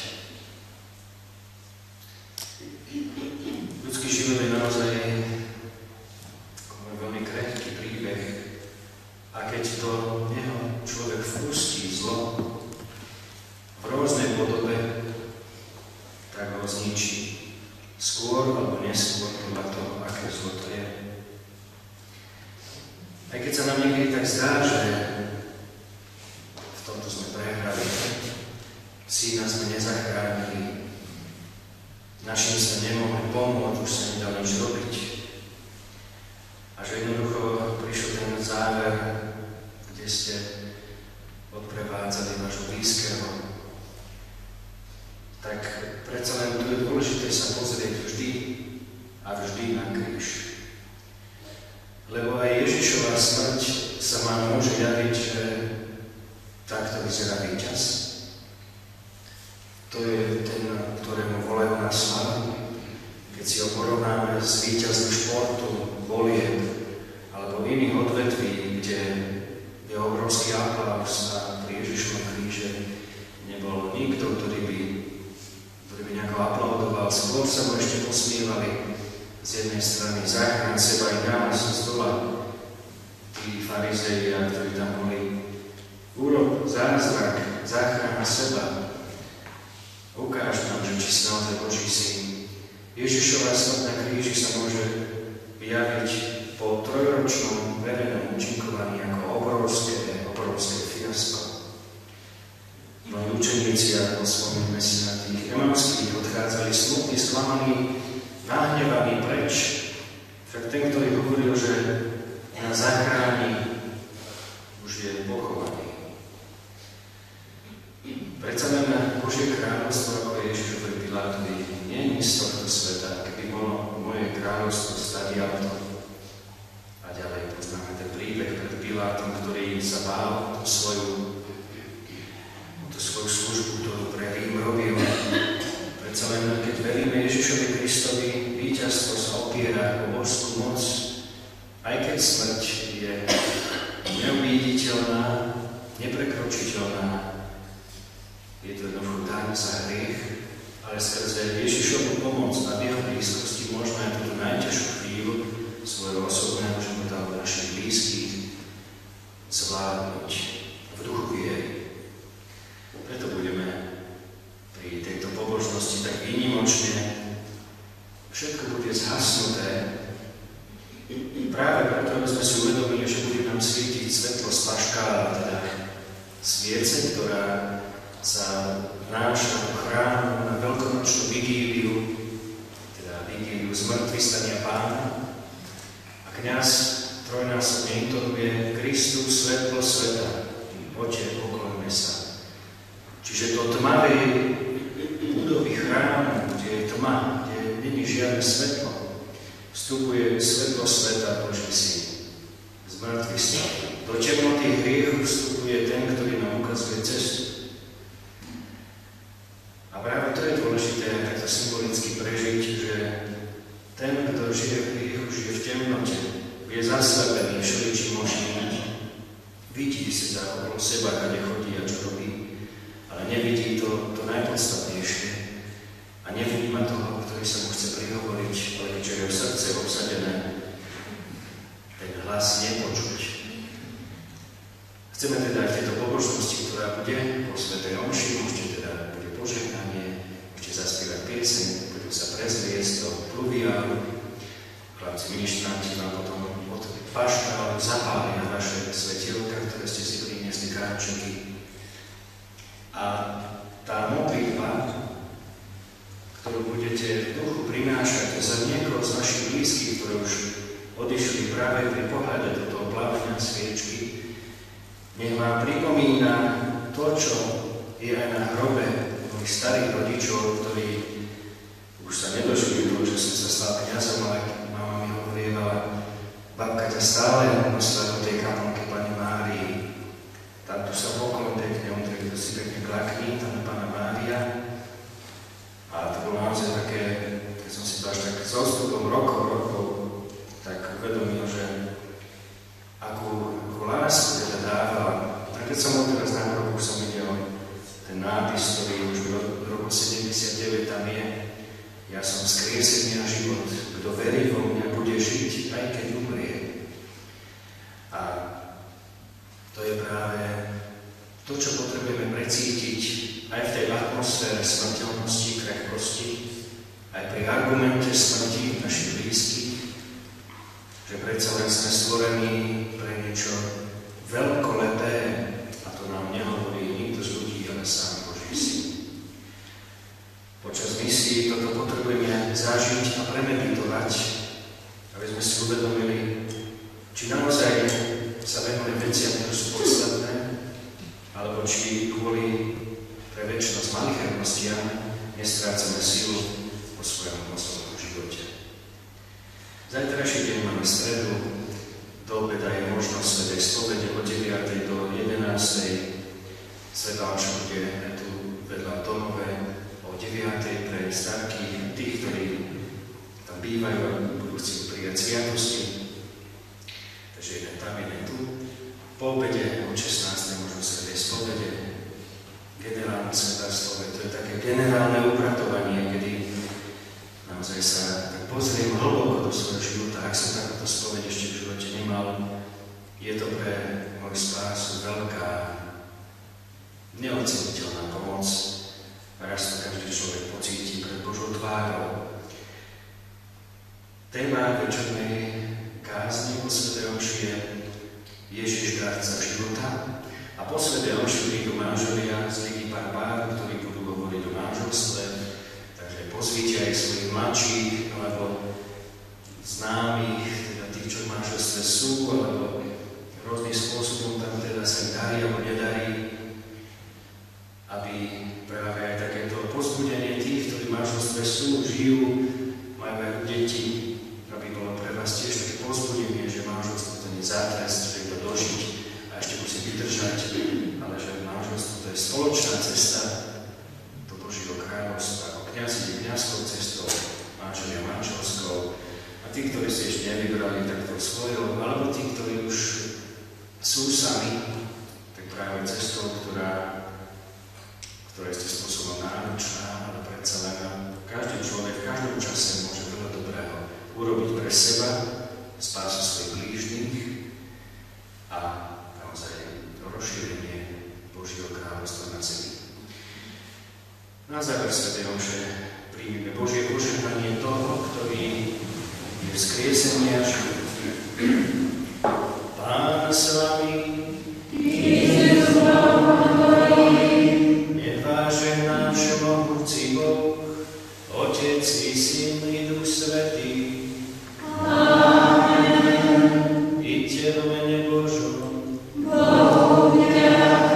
Ľudský život je naozaj veľmi krehký príbeh a keď do neho človek vpustí zlo v rôznej podobe, tak ho zničí. skôr alebo neskôr podľa toho, aké zlo to je. Aj keď sa nám niekedy tak zdá, že v tomto sme prehrali, Syna sme nezachránili, našim sme nemohli pomôcť, už sa nedal nič robiť. A že jednoducho prišiel ten záver, kde ste odprevádzali vášho blízkeho. Tak predsa len tu je dôležité sa pozrieť vždy a vždy na kríž. Lebo aj Ježišova smrť sa vám môže javiť, že takto vyzerá víťaz. To je ten, ktorému volajú na slavu. Keď si ho porovnáme s víťazom športu, volieb alebo iných odvetví, kde je obrovský aplaus a pri Ježišovom kríže nebol nikto, ktorý by nejako aplaudoval. Skôr sa mu ešte posmievali z jednej strany záchrán seba i nás z dola. Tí farizei, ktorí tam boli, urob zázrak, záchrana seba. Ukáž nám, že či si naozaj Boží syn. Ježišova smrť na kríži sa môže javiť po trojročnom verejnom účinkovaní ako obrovské fiasko. Mnohí učeníci, ako spomíname si na tých Emauských, odchádzali smutní, sklamaní, nahnevaní preč. Však ten, ktorý hovoril, že nás zachráni, už je pochovaný. Predsa len Božie kráľovstvo, ako je Ježiš hovorí Pilátovi, nie je z tohto sveta. Keby bolo moje kráľovstvo stadiaľto. A ďalej poznáme ten príbeh pred Pilátom, ktorý sa bál tú svoju službu, ktorú pre Rím robil. Predsa len, keď veríme Ježišovi Kristovi, víťazstvo sa opiera o božskú moc, aj keď smrť je neuviditeľná, neprekročiteľná. Je to jednoducho daň za hriech, ale skrze Ježišovu pomoc a v jeho blízkosti môžeme aj túto najťažšiu chvíľu svojho osobného života alebo našich blízkych zvládnuť v duchu viery. Preto budeme pri tejto pobožnosti tak výnimočne, všetko bude zhasnuté. Práve preto, aby sme si uvedomili, že bude nám svietiť svetlo z paškála, teda sviece, ktorá sa vnáša do chrámu na veľkonočnú vigíliu, teda vigíliu zmŕtvychvstania Pána. A kňaz trojnásobne intonuje Kristus, svetlo sveta, Oče, pokloňme sa. Čiže do tmavej budovy chrámu, kde je tma, kde není žiadne svetlo, vstupuje svetlo sveta, Boží syn, zmŕtvychvstal. Do temnoty hriechu vstupuje ten, ktorý nám ukazuje cestu. A práve to je dôležité takto symbolicky prežiť, že ten, kto žije v hriechu, žije v temnote, je zaslepený všeličím možným, vidí si za okolo seba, kde chodí a čo robí, ale nevidí to najpodstatnejšie a nevníma toho, ktorý sa mu chce prihovoriť, ale keďže je v srdce obsadené, ten hlas nepočuť. Chceme teda aj v tejto pobožnosti, ktorá bude po svätej omši, môžete teda bude požehnanie, môžete zaspievať pieseň, budú sa prezviesť do pluviálu. Chlapci ministranti vám potom od paškálu zapália vaše svetielka, ktoré ste si priniesli káčeky. A tá modlitba, ktorú budete v duchu prinášať za niekoho z vašich blízkych, ktorí už odišli práve pri pohľade do toho plamenia sviečky, nech vám pripomína to, čo je aj na hrobe mojich starých rodičov, ktorí už sa nedožili toho, že som sa stal kňazom, ale mama mi hovorievala, babka ťa stále nosila do tej kaplnky Pani Márii. Tam tu sa poklon pekne, Ondrej, kto si pekne klakní, tam je Panna Mária. A to bolo naozaj také, keď som si to až tak s odstupom rokov, tak uvedomil, že akú lásku teda dávala. A keď som ho teraz na hrobu, som videl ten nápis, ktorý už v roku 79 tam je. Ja som vzkriesený na život, kto verí vo mňa, bude žiť, aj keď umrie. A to je práve to, čo potrebujeme precítiť aj v tej atmosfére smrteľnosti, krehkosti, aj pri argumente smrti našich blízkych, že predsa len sme stvorení pre niečo veľkolepé, a to nám nehovorí nikto z ľudí, ale sám Boží syn. Počas misií toto potrebujeme zažiť a premeditovať, aby sme si uvedomili, či naozaj sa venujeme veciam, ktoré sú podstatné, alebo či kvôli pre večnosť malichernostiam nestrácame silu vo svojom osobnom živote. Zajtrajší deň máme stredu, do obeda je možnosť svätej spovede od 9. do 11. Svätá omša bude tu vedľa v domove o 9. pre starkých, tých, ktorí tam bývajú a budú chcieť prijať sviatosti. Takže jeden tam, jeden tu. Po obede od 16. možno svätej spovede, generálne svätá spovede, to je také generálne upratovanie, kedy naozaj sa tak pozriem hlboko do svojho života. Ak som takéto spoveď ešte v živote nemal, je to pre moju spásu veľká, neoceniteľná pomoc. A raz to každý človek pocíti pred Božou tvárou. Téma večernej kázni po svätej omši je Ježiš, darca života. A po svätej omši prídu manželia, zvyký pár, ktorí budú hovoriť o manželstve. Pozvíte aj svojich mladších, alebo známych, teda tých, čo v manželstve sú, alebo rôznym spôsobom tam teda sa darí alebo nedarí, aby práve aj takéto pozbudenie tých, ktorí v manželstve sú, žijú, majú aj deti, aby bolo pre vás tiež také pozbudenie, že manželstvo to nie je zátrest, že to dožiť a ešte musí vydržať, ale že manželstvo to je spoločná cesta do Božieho kráľovstva. Kňaz ide kňazskou cestou, manželia manželskou, a tí, ktorí si ešte nevybrali takto svojou, alebo tí, ktorí už sú sami, tak práve cestou, ktorá je s tým spôsobom náročná, ale predsa len každý človek v každom čase môže veľa dobrého urobiť pre seba, spásu svojich blížnych a naozaj rozšírenie Božieho kráľovstva na zemi. Na záver svätej omše príjmime Božie požehnanie toho, ktorý je vzkriesený a živý. Pán s vami, nech vás žehná všemohúci Boh, Otec i Syn i Duch Svätý. Amen. Iďte do mene Božom. Bohu vďaka.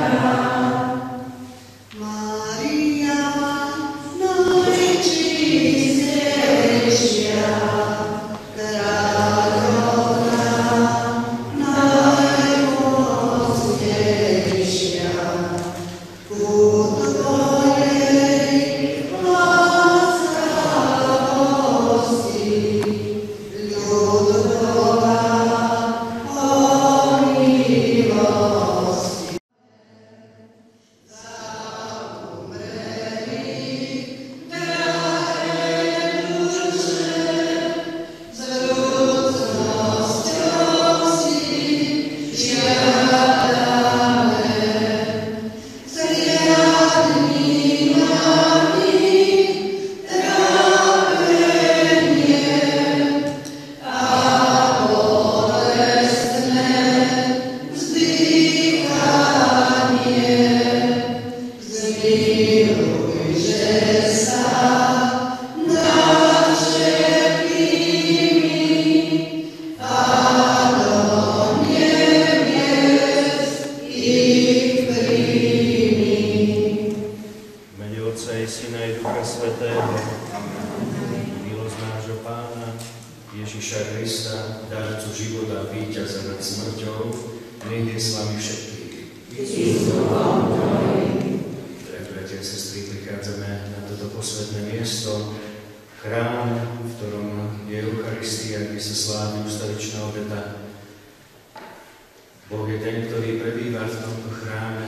Boh je ten, ktorý prebýva v tomto chráme,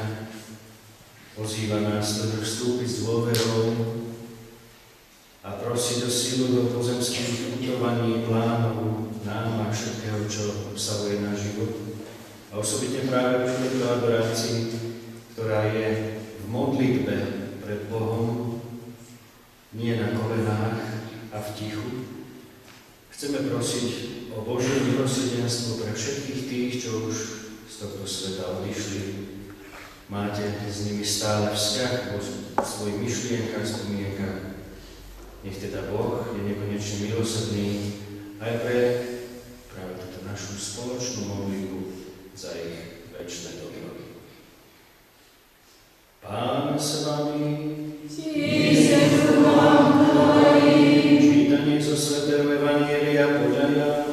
pozýva nás do vstúpiť s dôverou a prosí do sílu do pozemských putovaní, plánov, nám a všetkého, čo obsahuje náš život. A osobitne práve v tejto adorácii, ktorá je v modlitbe pred Bohom, nie na kolenách, a v tichu. Chceme prosiť o Božie milosrdenstvo pre všetkých tých, čo už z tohto sveta odišli. Máte s nimi stále vzťah vo svojich myšlienkach, spomienkach. Nech teda Boh je nekonečne milosrdný aj pre práve túto našu spoločnú modlitbu za ich večné dobroty. Pán s vami, čítanie zo svätého Evanjelia podľa Jána.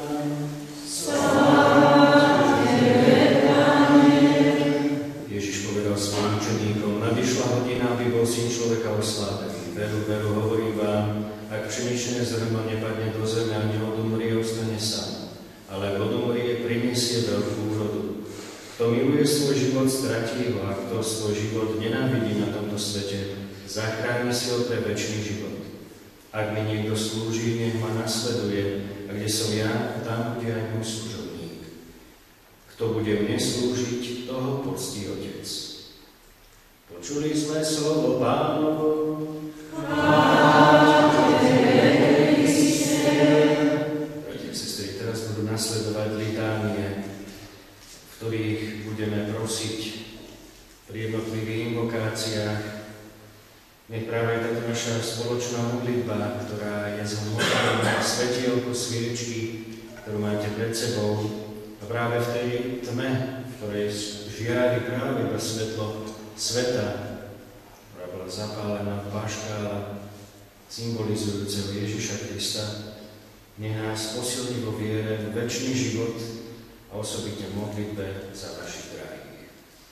Ježiš povedal svojim učeníkom: nadišla hodina, aby bol Syn človeka oslávený. Veru, veru, hovorím vám, ak pšeničné zrno nepadne do zeme a neodumrie, ostane sám. Ale ak odumrie, prinesie veľkú úrodu. Kto miluje svoj život, stratí ho, a kto svoj život nenávidí na tomto svete, zachráni si ho pre večný život. Ak mi niekto slúži, nech ma nasleduje, a kde som ja, tam bude aj môj služobník. Kto bude mne slúžiť, toho poctí Otec. Počuli sme slovo Pánovo. Bratia a sestry, teraz budú nasledovať litánie, v ktorých budeme prosiť pri jednotlivých invokáciách. Nech práve táto naša spoločná modlitba, ktorá je zhmotnená na svetielku sviečky, ktorú máte pred sebou, a práve v tej tme, v ktorej žiari práve iba svetlo sveta, ktorá bola zapálená paškála symbolizujúceho Ježiša Krista, nech nás posilní vo viere v večný život a osobitne v modlitbe za vašich drahých.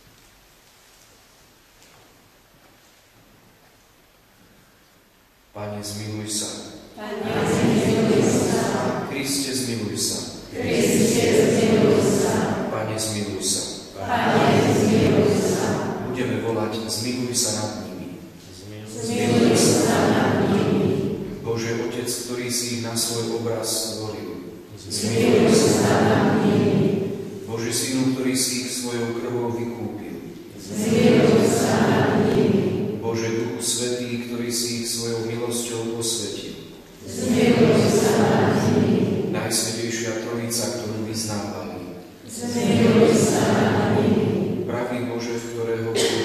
Pane, zmiluj sa. Pane, zmiluj sa. Kriste, zmiluj sa. Kriste, zmiluj sa. Pane, zmiluj sa. Pane, zmiluj sa. Budeme volať: zmiluj sa nad nimi. Zmiluj sa nad nimi. Bože, Otec, ktorý si ich na svoj obraz stvoril. Zmiluj sa nad nimi. Bože, Synu, ktorý si ich svojou krvou vykúpil. Zmiluj sa nad nimi. Bože, Duchu Svätý, ktorý si ich svojou milosťou posvetil. Zmiluj sa nad nimi. Najsvätejšia Trojica, ktorú vyznávali. Zmiluj sa nad nimi. Pravý Bože, v ktorého vieru.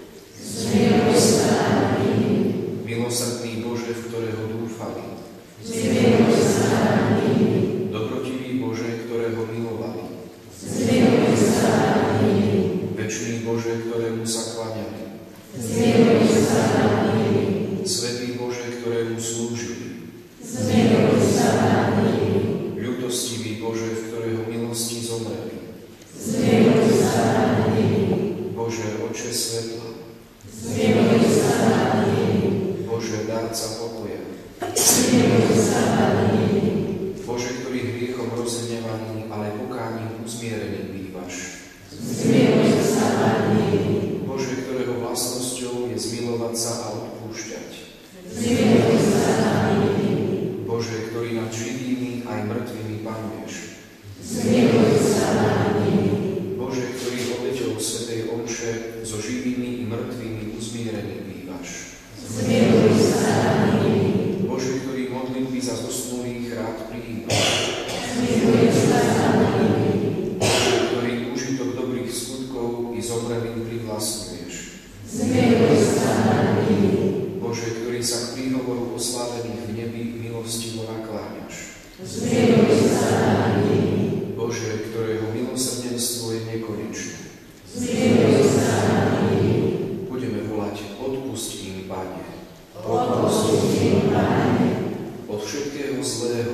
Zmiluj sa nad nimi. Milosrdný Bože, v ktorého dúfali. Zmiluj sa nad nimi. Dobrotivý Bože, ktorého milovali. Zmiluj sa nad nimi. Večný Bože, ktorému sa kláňali. Zmiluj sa nad nimi. Svätý Bože, ktorému slúžili. Zmiluj sa nad nimi. Ľútostivý Bože, v ktorého milosti zomreli. Zmiluj sa nad nimi. Bože, Oče svetla. Zmiluj sa nad nimi. Bože, darca pokoja. Zmiluj sa nad nimi. Bože, ktorý hriechom rozhnevaný, ale pokáním uzmierený bývaš. Zmiluj sa nad nimi. Bože, ktorého vlastnosťou je zmilovať sa a odpúšťať. Zmiluj sa nad nimi. Bože, ktorý nad živými aj mŕtvými panuješ. Zmiluj sa nad nimi. Bože, ktorý obeťou svätej omše so živými i mŕtvými uzmierený bývaš. Zmiluj sa nad nimi. Bože, ktorý modlitby za zosnulých rád prijímaš. Zmiluj sa nad nimi. Bože, ktorý užitok dobrých skutkov i zomrelým privlastňuješ. Zmiluj sa nad nimi. Bože, ktorý sa k príhovoru oslávených v nebi milostivo nakláňaš. Zmiluj sa nad nimi. Bože, ktorého milosrdenstvo je nekonečné. Zmiluj sa nad nimi. Budeme volať: odpusť im, Pane. Odpusť im, Pane. Od všetkého zlého.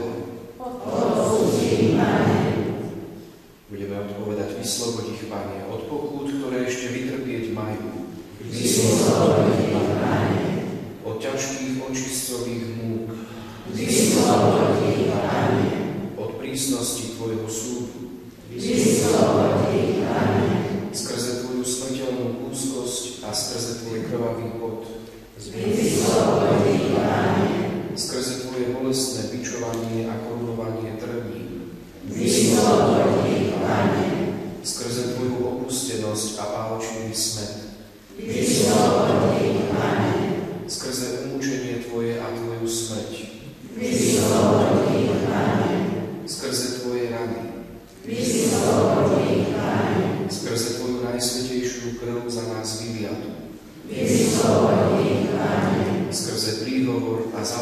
Odpusť im, Pane. Budeme odpovedať: vyslobod ich, Pane, od pokút, ktoré ešte vytrpieť majú. Vyslobod ich, Pane. Od ťažkých očistcových múk. Vyslobod ich, Pane. Od prísnosti Tvojho súdu. Vyslobod ich, Pane. Skrze Tvoju smrteľnú úzkosť a skrze Tvoj krvavý pot. Vyslobod ich, Pane. Skrze Tvoje bolestné bičovanie a korunovanie trní. Vyslobod ich, Pane. Skrze Tvoju opustenosť a válčivý smet. Vyslobod ich, Pane. Skrze umúčenie Tvoje a Tvoju smrť. Vyslobod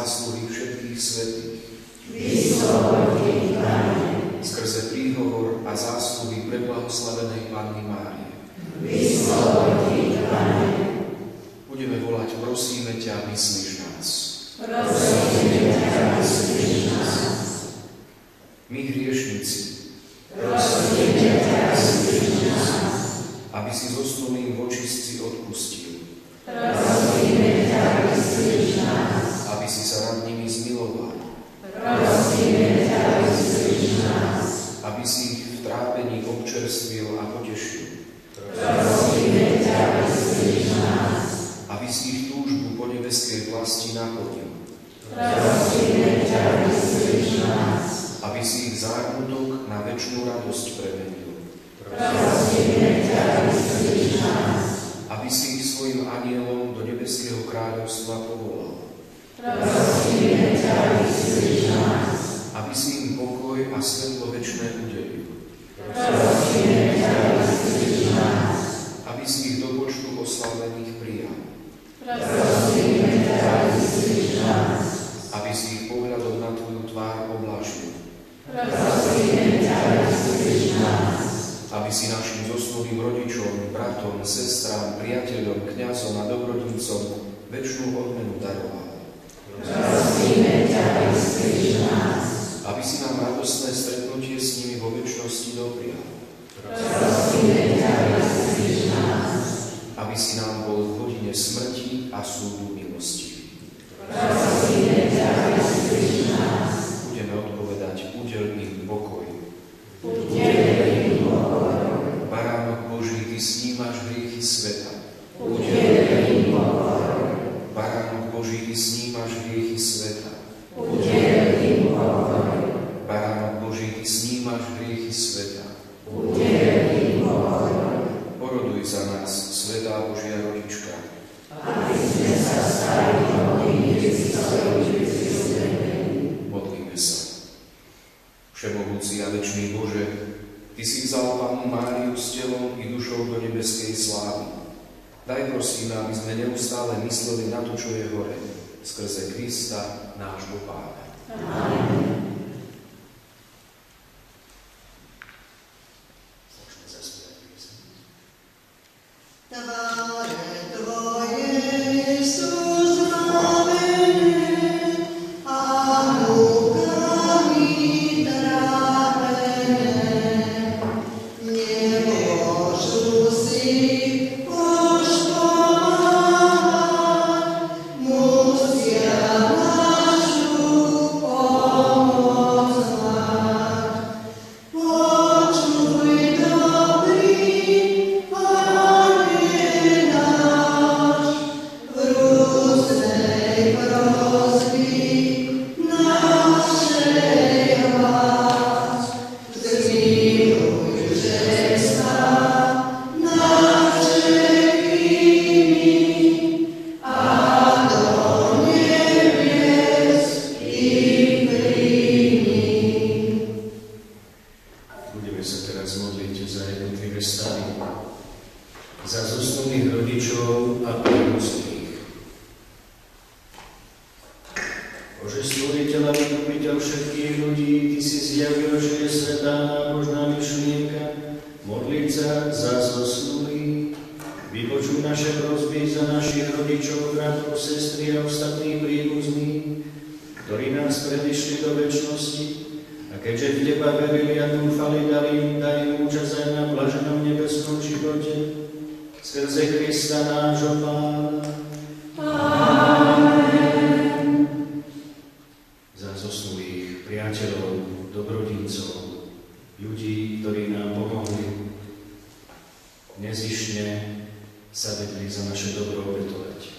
zásluhy všetkých svätých, Vyslobodný, Pane, skrze príhovor a zásluhy preblahoslavenej Panny Márie. Vyslobodný, Pane, Budeme volať: prosíme ťa, vyslíš nás. prosíme ťa, vyslíš nás. My hriešnici, Prosíme ťa, vyslíš nás. aby si zosnulým vočistci odpustil, Prosíme ťa, vyslíš nás. aby si sa nad nimi zmiloval, Prosíme ťa, vyslíš nás. aby si ich v trápení občerstvil a potešil, Prosíme ťa, vyslíš nás. aby si ich túžbu po nebeskej vlasti naplnil, Prosíme ťa, vyslíš nás. aby si ich zárutok na večnú radosť premenil, Prosíme ťa, vyslíš nás. aby si ich svojim anielom do nebeského kráľovstva povolal, Prosíme ťa, vyslíš nás. aby si im pokoj a svetlo večné udelil, Prosíme ťa, vyslíš nás. aby si ich do počtu oslávených prijal, Prosíme ťa, vyslíš nás. aby si ich pohľadom na tvoju tvár oblážil, Prosíme ťa, vyslíš nás. aby si našim zosnulým rodičom, bratom, sestrám, priateľom, kňazom a dobrodincom večnú odmenu daroval, Prosíme ťa, vyslíš nás. aby si nám radostné stretnutie s nimi vo večnosti doprial, Prosíme ťa, vyslíš nás. aby si nám bol v hodine smrti a súdu milostivý. Prosíme ťa, vyslíš nás. Budeme odpovedať: udel im pokoj. Udel im pokoj. Baránok Boží, ty snímaš hriechy sveta. Udel im pokoj. Baránok Boží, ty snímaš hriechy sveta. Udel im pokoj. Baránok Boží, ty snímaš hriechy sveta. Udel im pokoj. Poroduj za nás, svätá Božia rodička. Aby sme sa stali hodní Kristovi prisľúbení. Modlíme sa. Všemohúci a večný Bože, ty si vzal Pannu Máriu s telom i dušou do nebeskej slávy. Daj prosím, aby sme neustále mysleli na to, čo je hore, skrze Krista, nášho Pána. Amen. Môžeme zaspievať pieseň. Tváre tvoje sú zbavené a múkami trápené. Nemôžu si už pomáhať, musia našu pomoc mať. Počuj, dobrý Pane náš, vrúcnej prosby našej hlas. Zmilujže sa naše viny a do nebies ich primi. Budeme sa teraz modliť za jednotlivé stavy, za zosnulých rodičov a príbuzných. Bože, stvoriteľ a vykupiteľ všetkých ľudí, ty si zjavil, že je svätá nábožná myšlienka modliť sa za zosnulých. Vypočuj naše prosby za našich rodičov, bratov, sestry a ostatných príbuzných, ktorí nás predišli do večnosti. A keďže v Teba verili a dúfali, daj im účasť aj na blaženom nebeskom živote, skrze Krista nášho Pána. Amen. Za zosnulých priateľov, dobrodincov, ľudí, ktorí nám pomohli, nezištne sa vedli za naše dobro obetovať.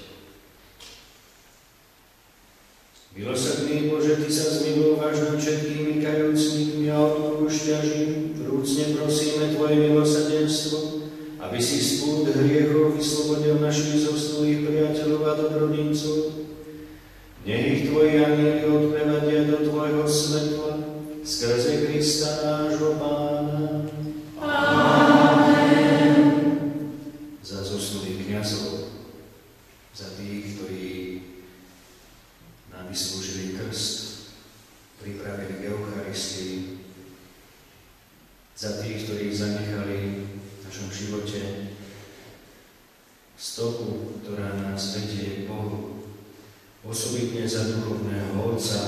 Milosrdný Bože, Ty sa zmilováš nad všetkými kajúcnikmi a odpúšťaš im. Vrúcne prosíme Tvoje milosrdenstvo, aby si z pút hriechov vyslobodil našich zosnulých priateľov a dobrodincov. Nech ich Tvoji anjeli odprevadia do Tvojho svetla, skrze Krista nášho Pána. Amen. Za zosnulých kňazov, za tých, ktorí nám vyslúžili krst, pripravili k Eucharistii, za tých, ktorí zanechali v našom živote stopu, ktorá nás vedie k Bohu, osobitne za duchovného otca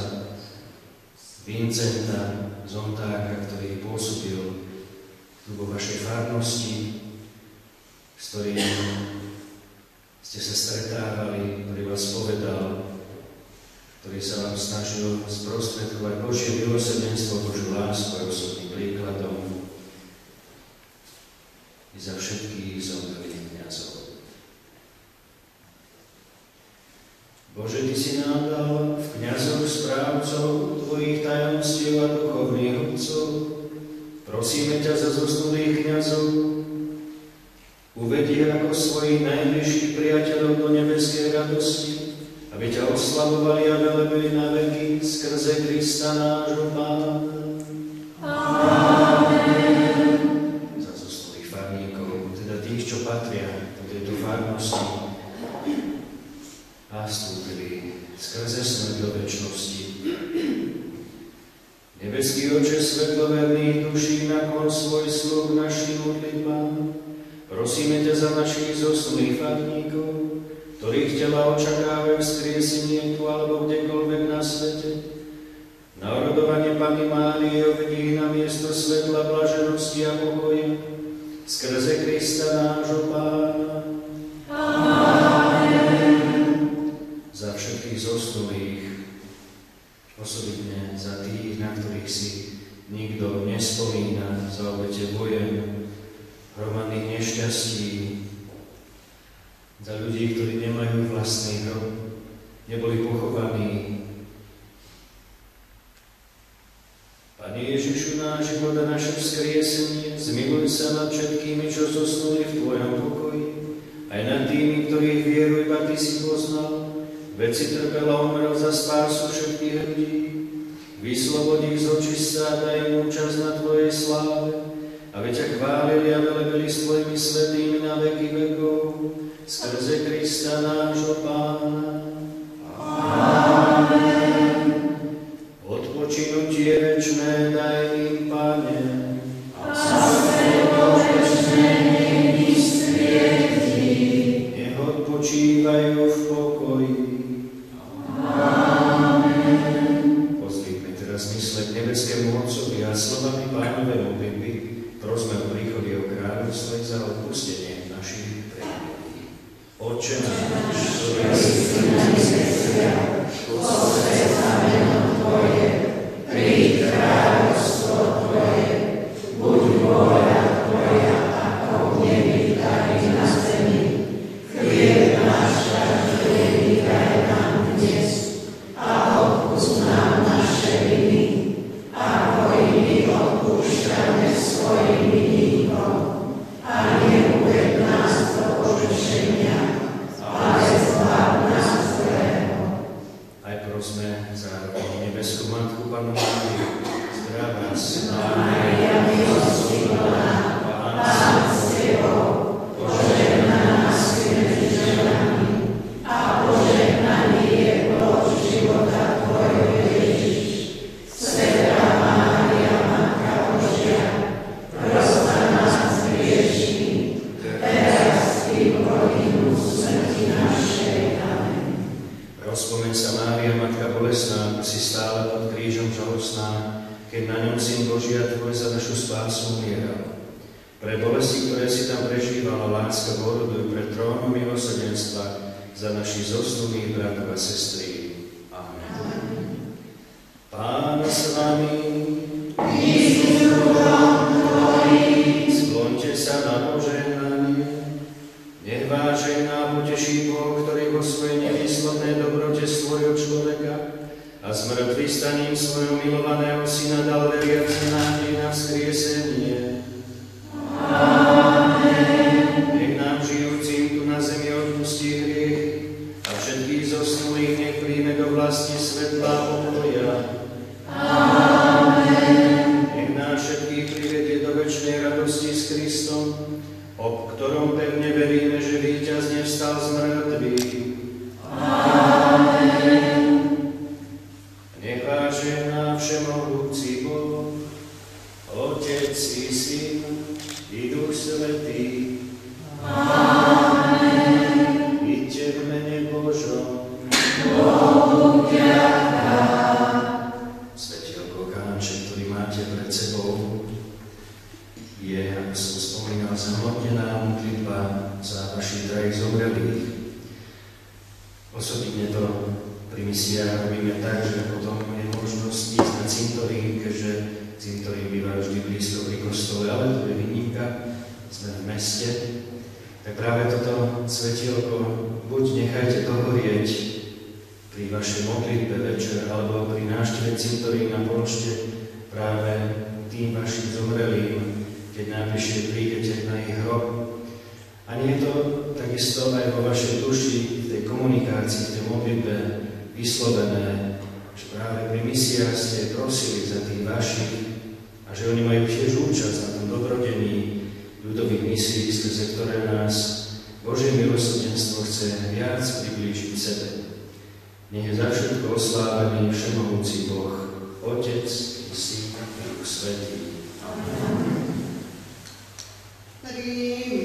Vincenta Zontáka, ktorý pôsobil tu vo vašej farnosti, s ktorým ste sa stretávali, ktorý vás povedal, ktorý sa vám snažil sprostredkovať Božie milosrdenstvo, Božiu lásku a osobným príkladom i za všetkých zomrelých kňazov. Bože, Ty si nám dal v kňazoch správcov Tvojich tajomstiev a duchovných otcov. Prosíme ťa za zosnulých kňazov, uvedí ako svojich najbližších priateľov do nebeskej radosti, aby ťa oslavovali a velebili na veky skrze Krista nášho Pána. Amen. Za zosnulých farníkov, teda tých, čo patria do tejto farnosti a vstúpili skrze smrť do večnosti. Nebeský Oče svetloverných duší, naklon svoj sluch našim modlitbám. Prosíme ťa za našich zosnulých farníkov, ktorých tela očakávajú vzkriesenie tu alebo kdekoľvek na svete. Na orodovanie Panny Márie ovedí na miesto svetla, blaženosti a pokoja skrze Krista nášho Pána. Amen. Za všetkých zosnulých, osobitne za tých, na ktorých si nikto nespomína, za obete vojen, hromadných nešťastí, za ľudí, ktorí nemajú vlastný hrob, neboli pochovaní. Pane Ježišu, náš život a naše vzkriesenie, zmiluj sa nad všetkými, čo zosnuli v Tvojom pokoji, aj nad tými, ktorých vieru iba Ty si poznal, veď si trpel a umrel za spásu všetkých ľudí. Vyslobodí ich z očistá a daj im účasť na Tvojej sláve, aby ťa chválili a velebili s Tvojimi svätými na veky vekov, skrze Krista nášho Pána. Amen. Odpočinutie večné daj im, Pane, A svetlo večné nech ich svieti. nech odpočívajú v pokoji. Amen. Pozrime teraz mysle k nebeskému Otcovi a slovami Pánovej modlitby prosme o príchod Jeho kráľovstva i za odpustenie našich previnení. Otče náš, ktorý si na nebesiach, Posväť sa meno Tvoje, príď kráľovstvo Tvoje, buď vôľa Tvoja, ako v nebi, tak i na zemi. Chlieb náš každodenný daj nám dnes a odpusť nám naše viny, ako i my odpúšťame svojim vinníkom. A neuved nás do pokušenia, ale zbav nás zlého. aj prosme zároveň nebeskú Matku Pannu Máriu, zdravá si Mária, milosti plná, Pán s Tebou, požehnaná si medzi ženami a požehnaný je plod života Tvojho Ježiš. Svätá Mária, Matka Božia, pros za nás hriešných, teraz i v hodinu smrti našej. Amen. Rozpomeň sa, Mária, Matka bolestná, ako si stála pod krížom žalostná, keď na ňom Syn Boží a Tvoj za našu spásu umieral. Pre bolesti, ktoré si tam prežívala, láska poroduj pred trónom milosrdenstva za našich zosnulých bratov a sestry. Amen. Pán s vami, skloňte sa na požehnanie. Nech vás žehná a poteší Boh, ktorý vo svojej nevýslovnej dobrote stvoril človeka a z mŕtvych staním svojho milovaného Syna dal veriacim nádej na vzkriesenie. Amen. Nech nám žijúcim tu na zemi odpustí hriech a všetkých zosnulých nech príjme do vlasti svetla a pokoja. Amen. Nech nás všetkých privedie do večnej radosti s Kristom, o ktorom pevne veríme, že víťazne vstal z mŕtvych. Amen. Otec i Syn i Duch Svätý. Amen. Iďte v mene Božom. Bohu vďaka. Svetielko kánče, ktorý máte pred sebou, je, ako som spomínal, zhmotnená modlitba za vašich drahých zomrelých. Osobitne to pri misiách robíme tak, že potom je možnosť ísť na cintorín, keďže cintorín býva vždy blízko pri kostole, ale to je výnimka, sme v meste. Tak práve toto svetielko buď nechajte dohorieť pri vašej modlitbe večer, alebo pri návšteve cintorína položte práve tým vašim zomrelým, keď najbližšie prídete na ich hrob. A nie je to takisto aj vo vašej duši, v tej komunikácii, v tej modlitbe vyslovené, že práve pri misiách ste prosili za tých vašich a že oni majú tiež účasť na tom dobrodení ľudových misií, skrze ktoré nás Božie milosrdenstvo chce viac priblížiť sebe. Nech je za všetko oslávený všemohúci Boh, Otec i Syn i Duch Svätý. Amen.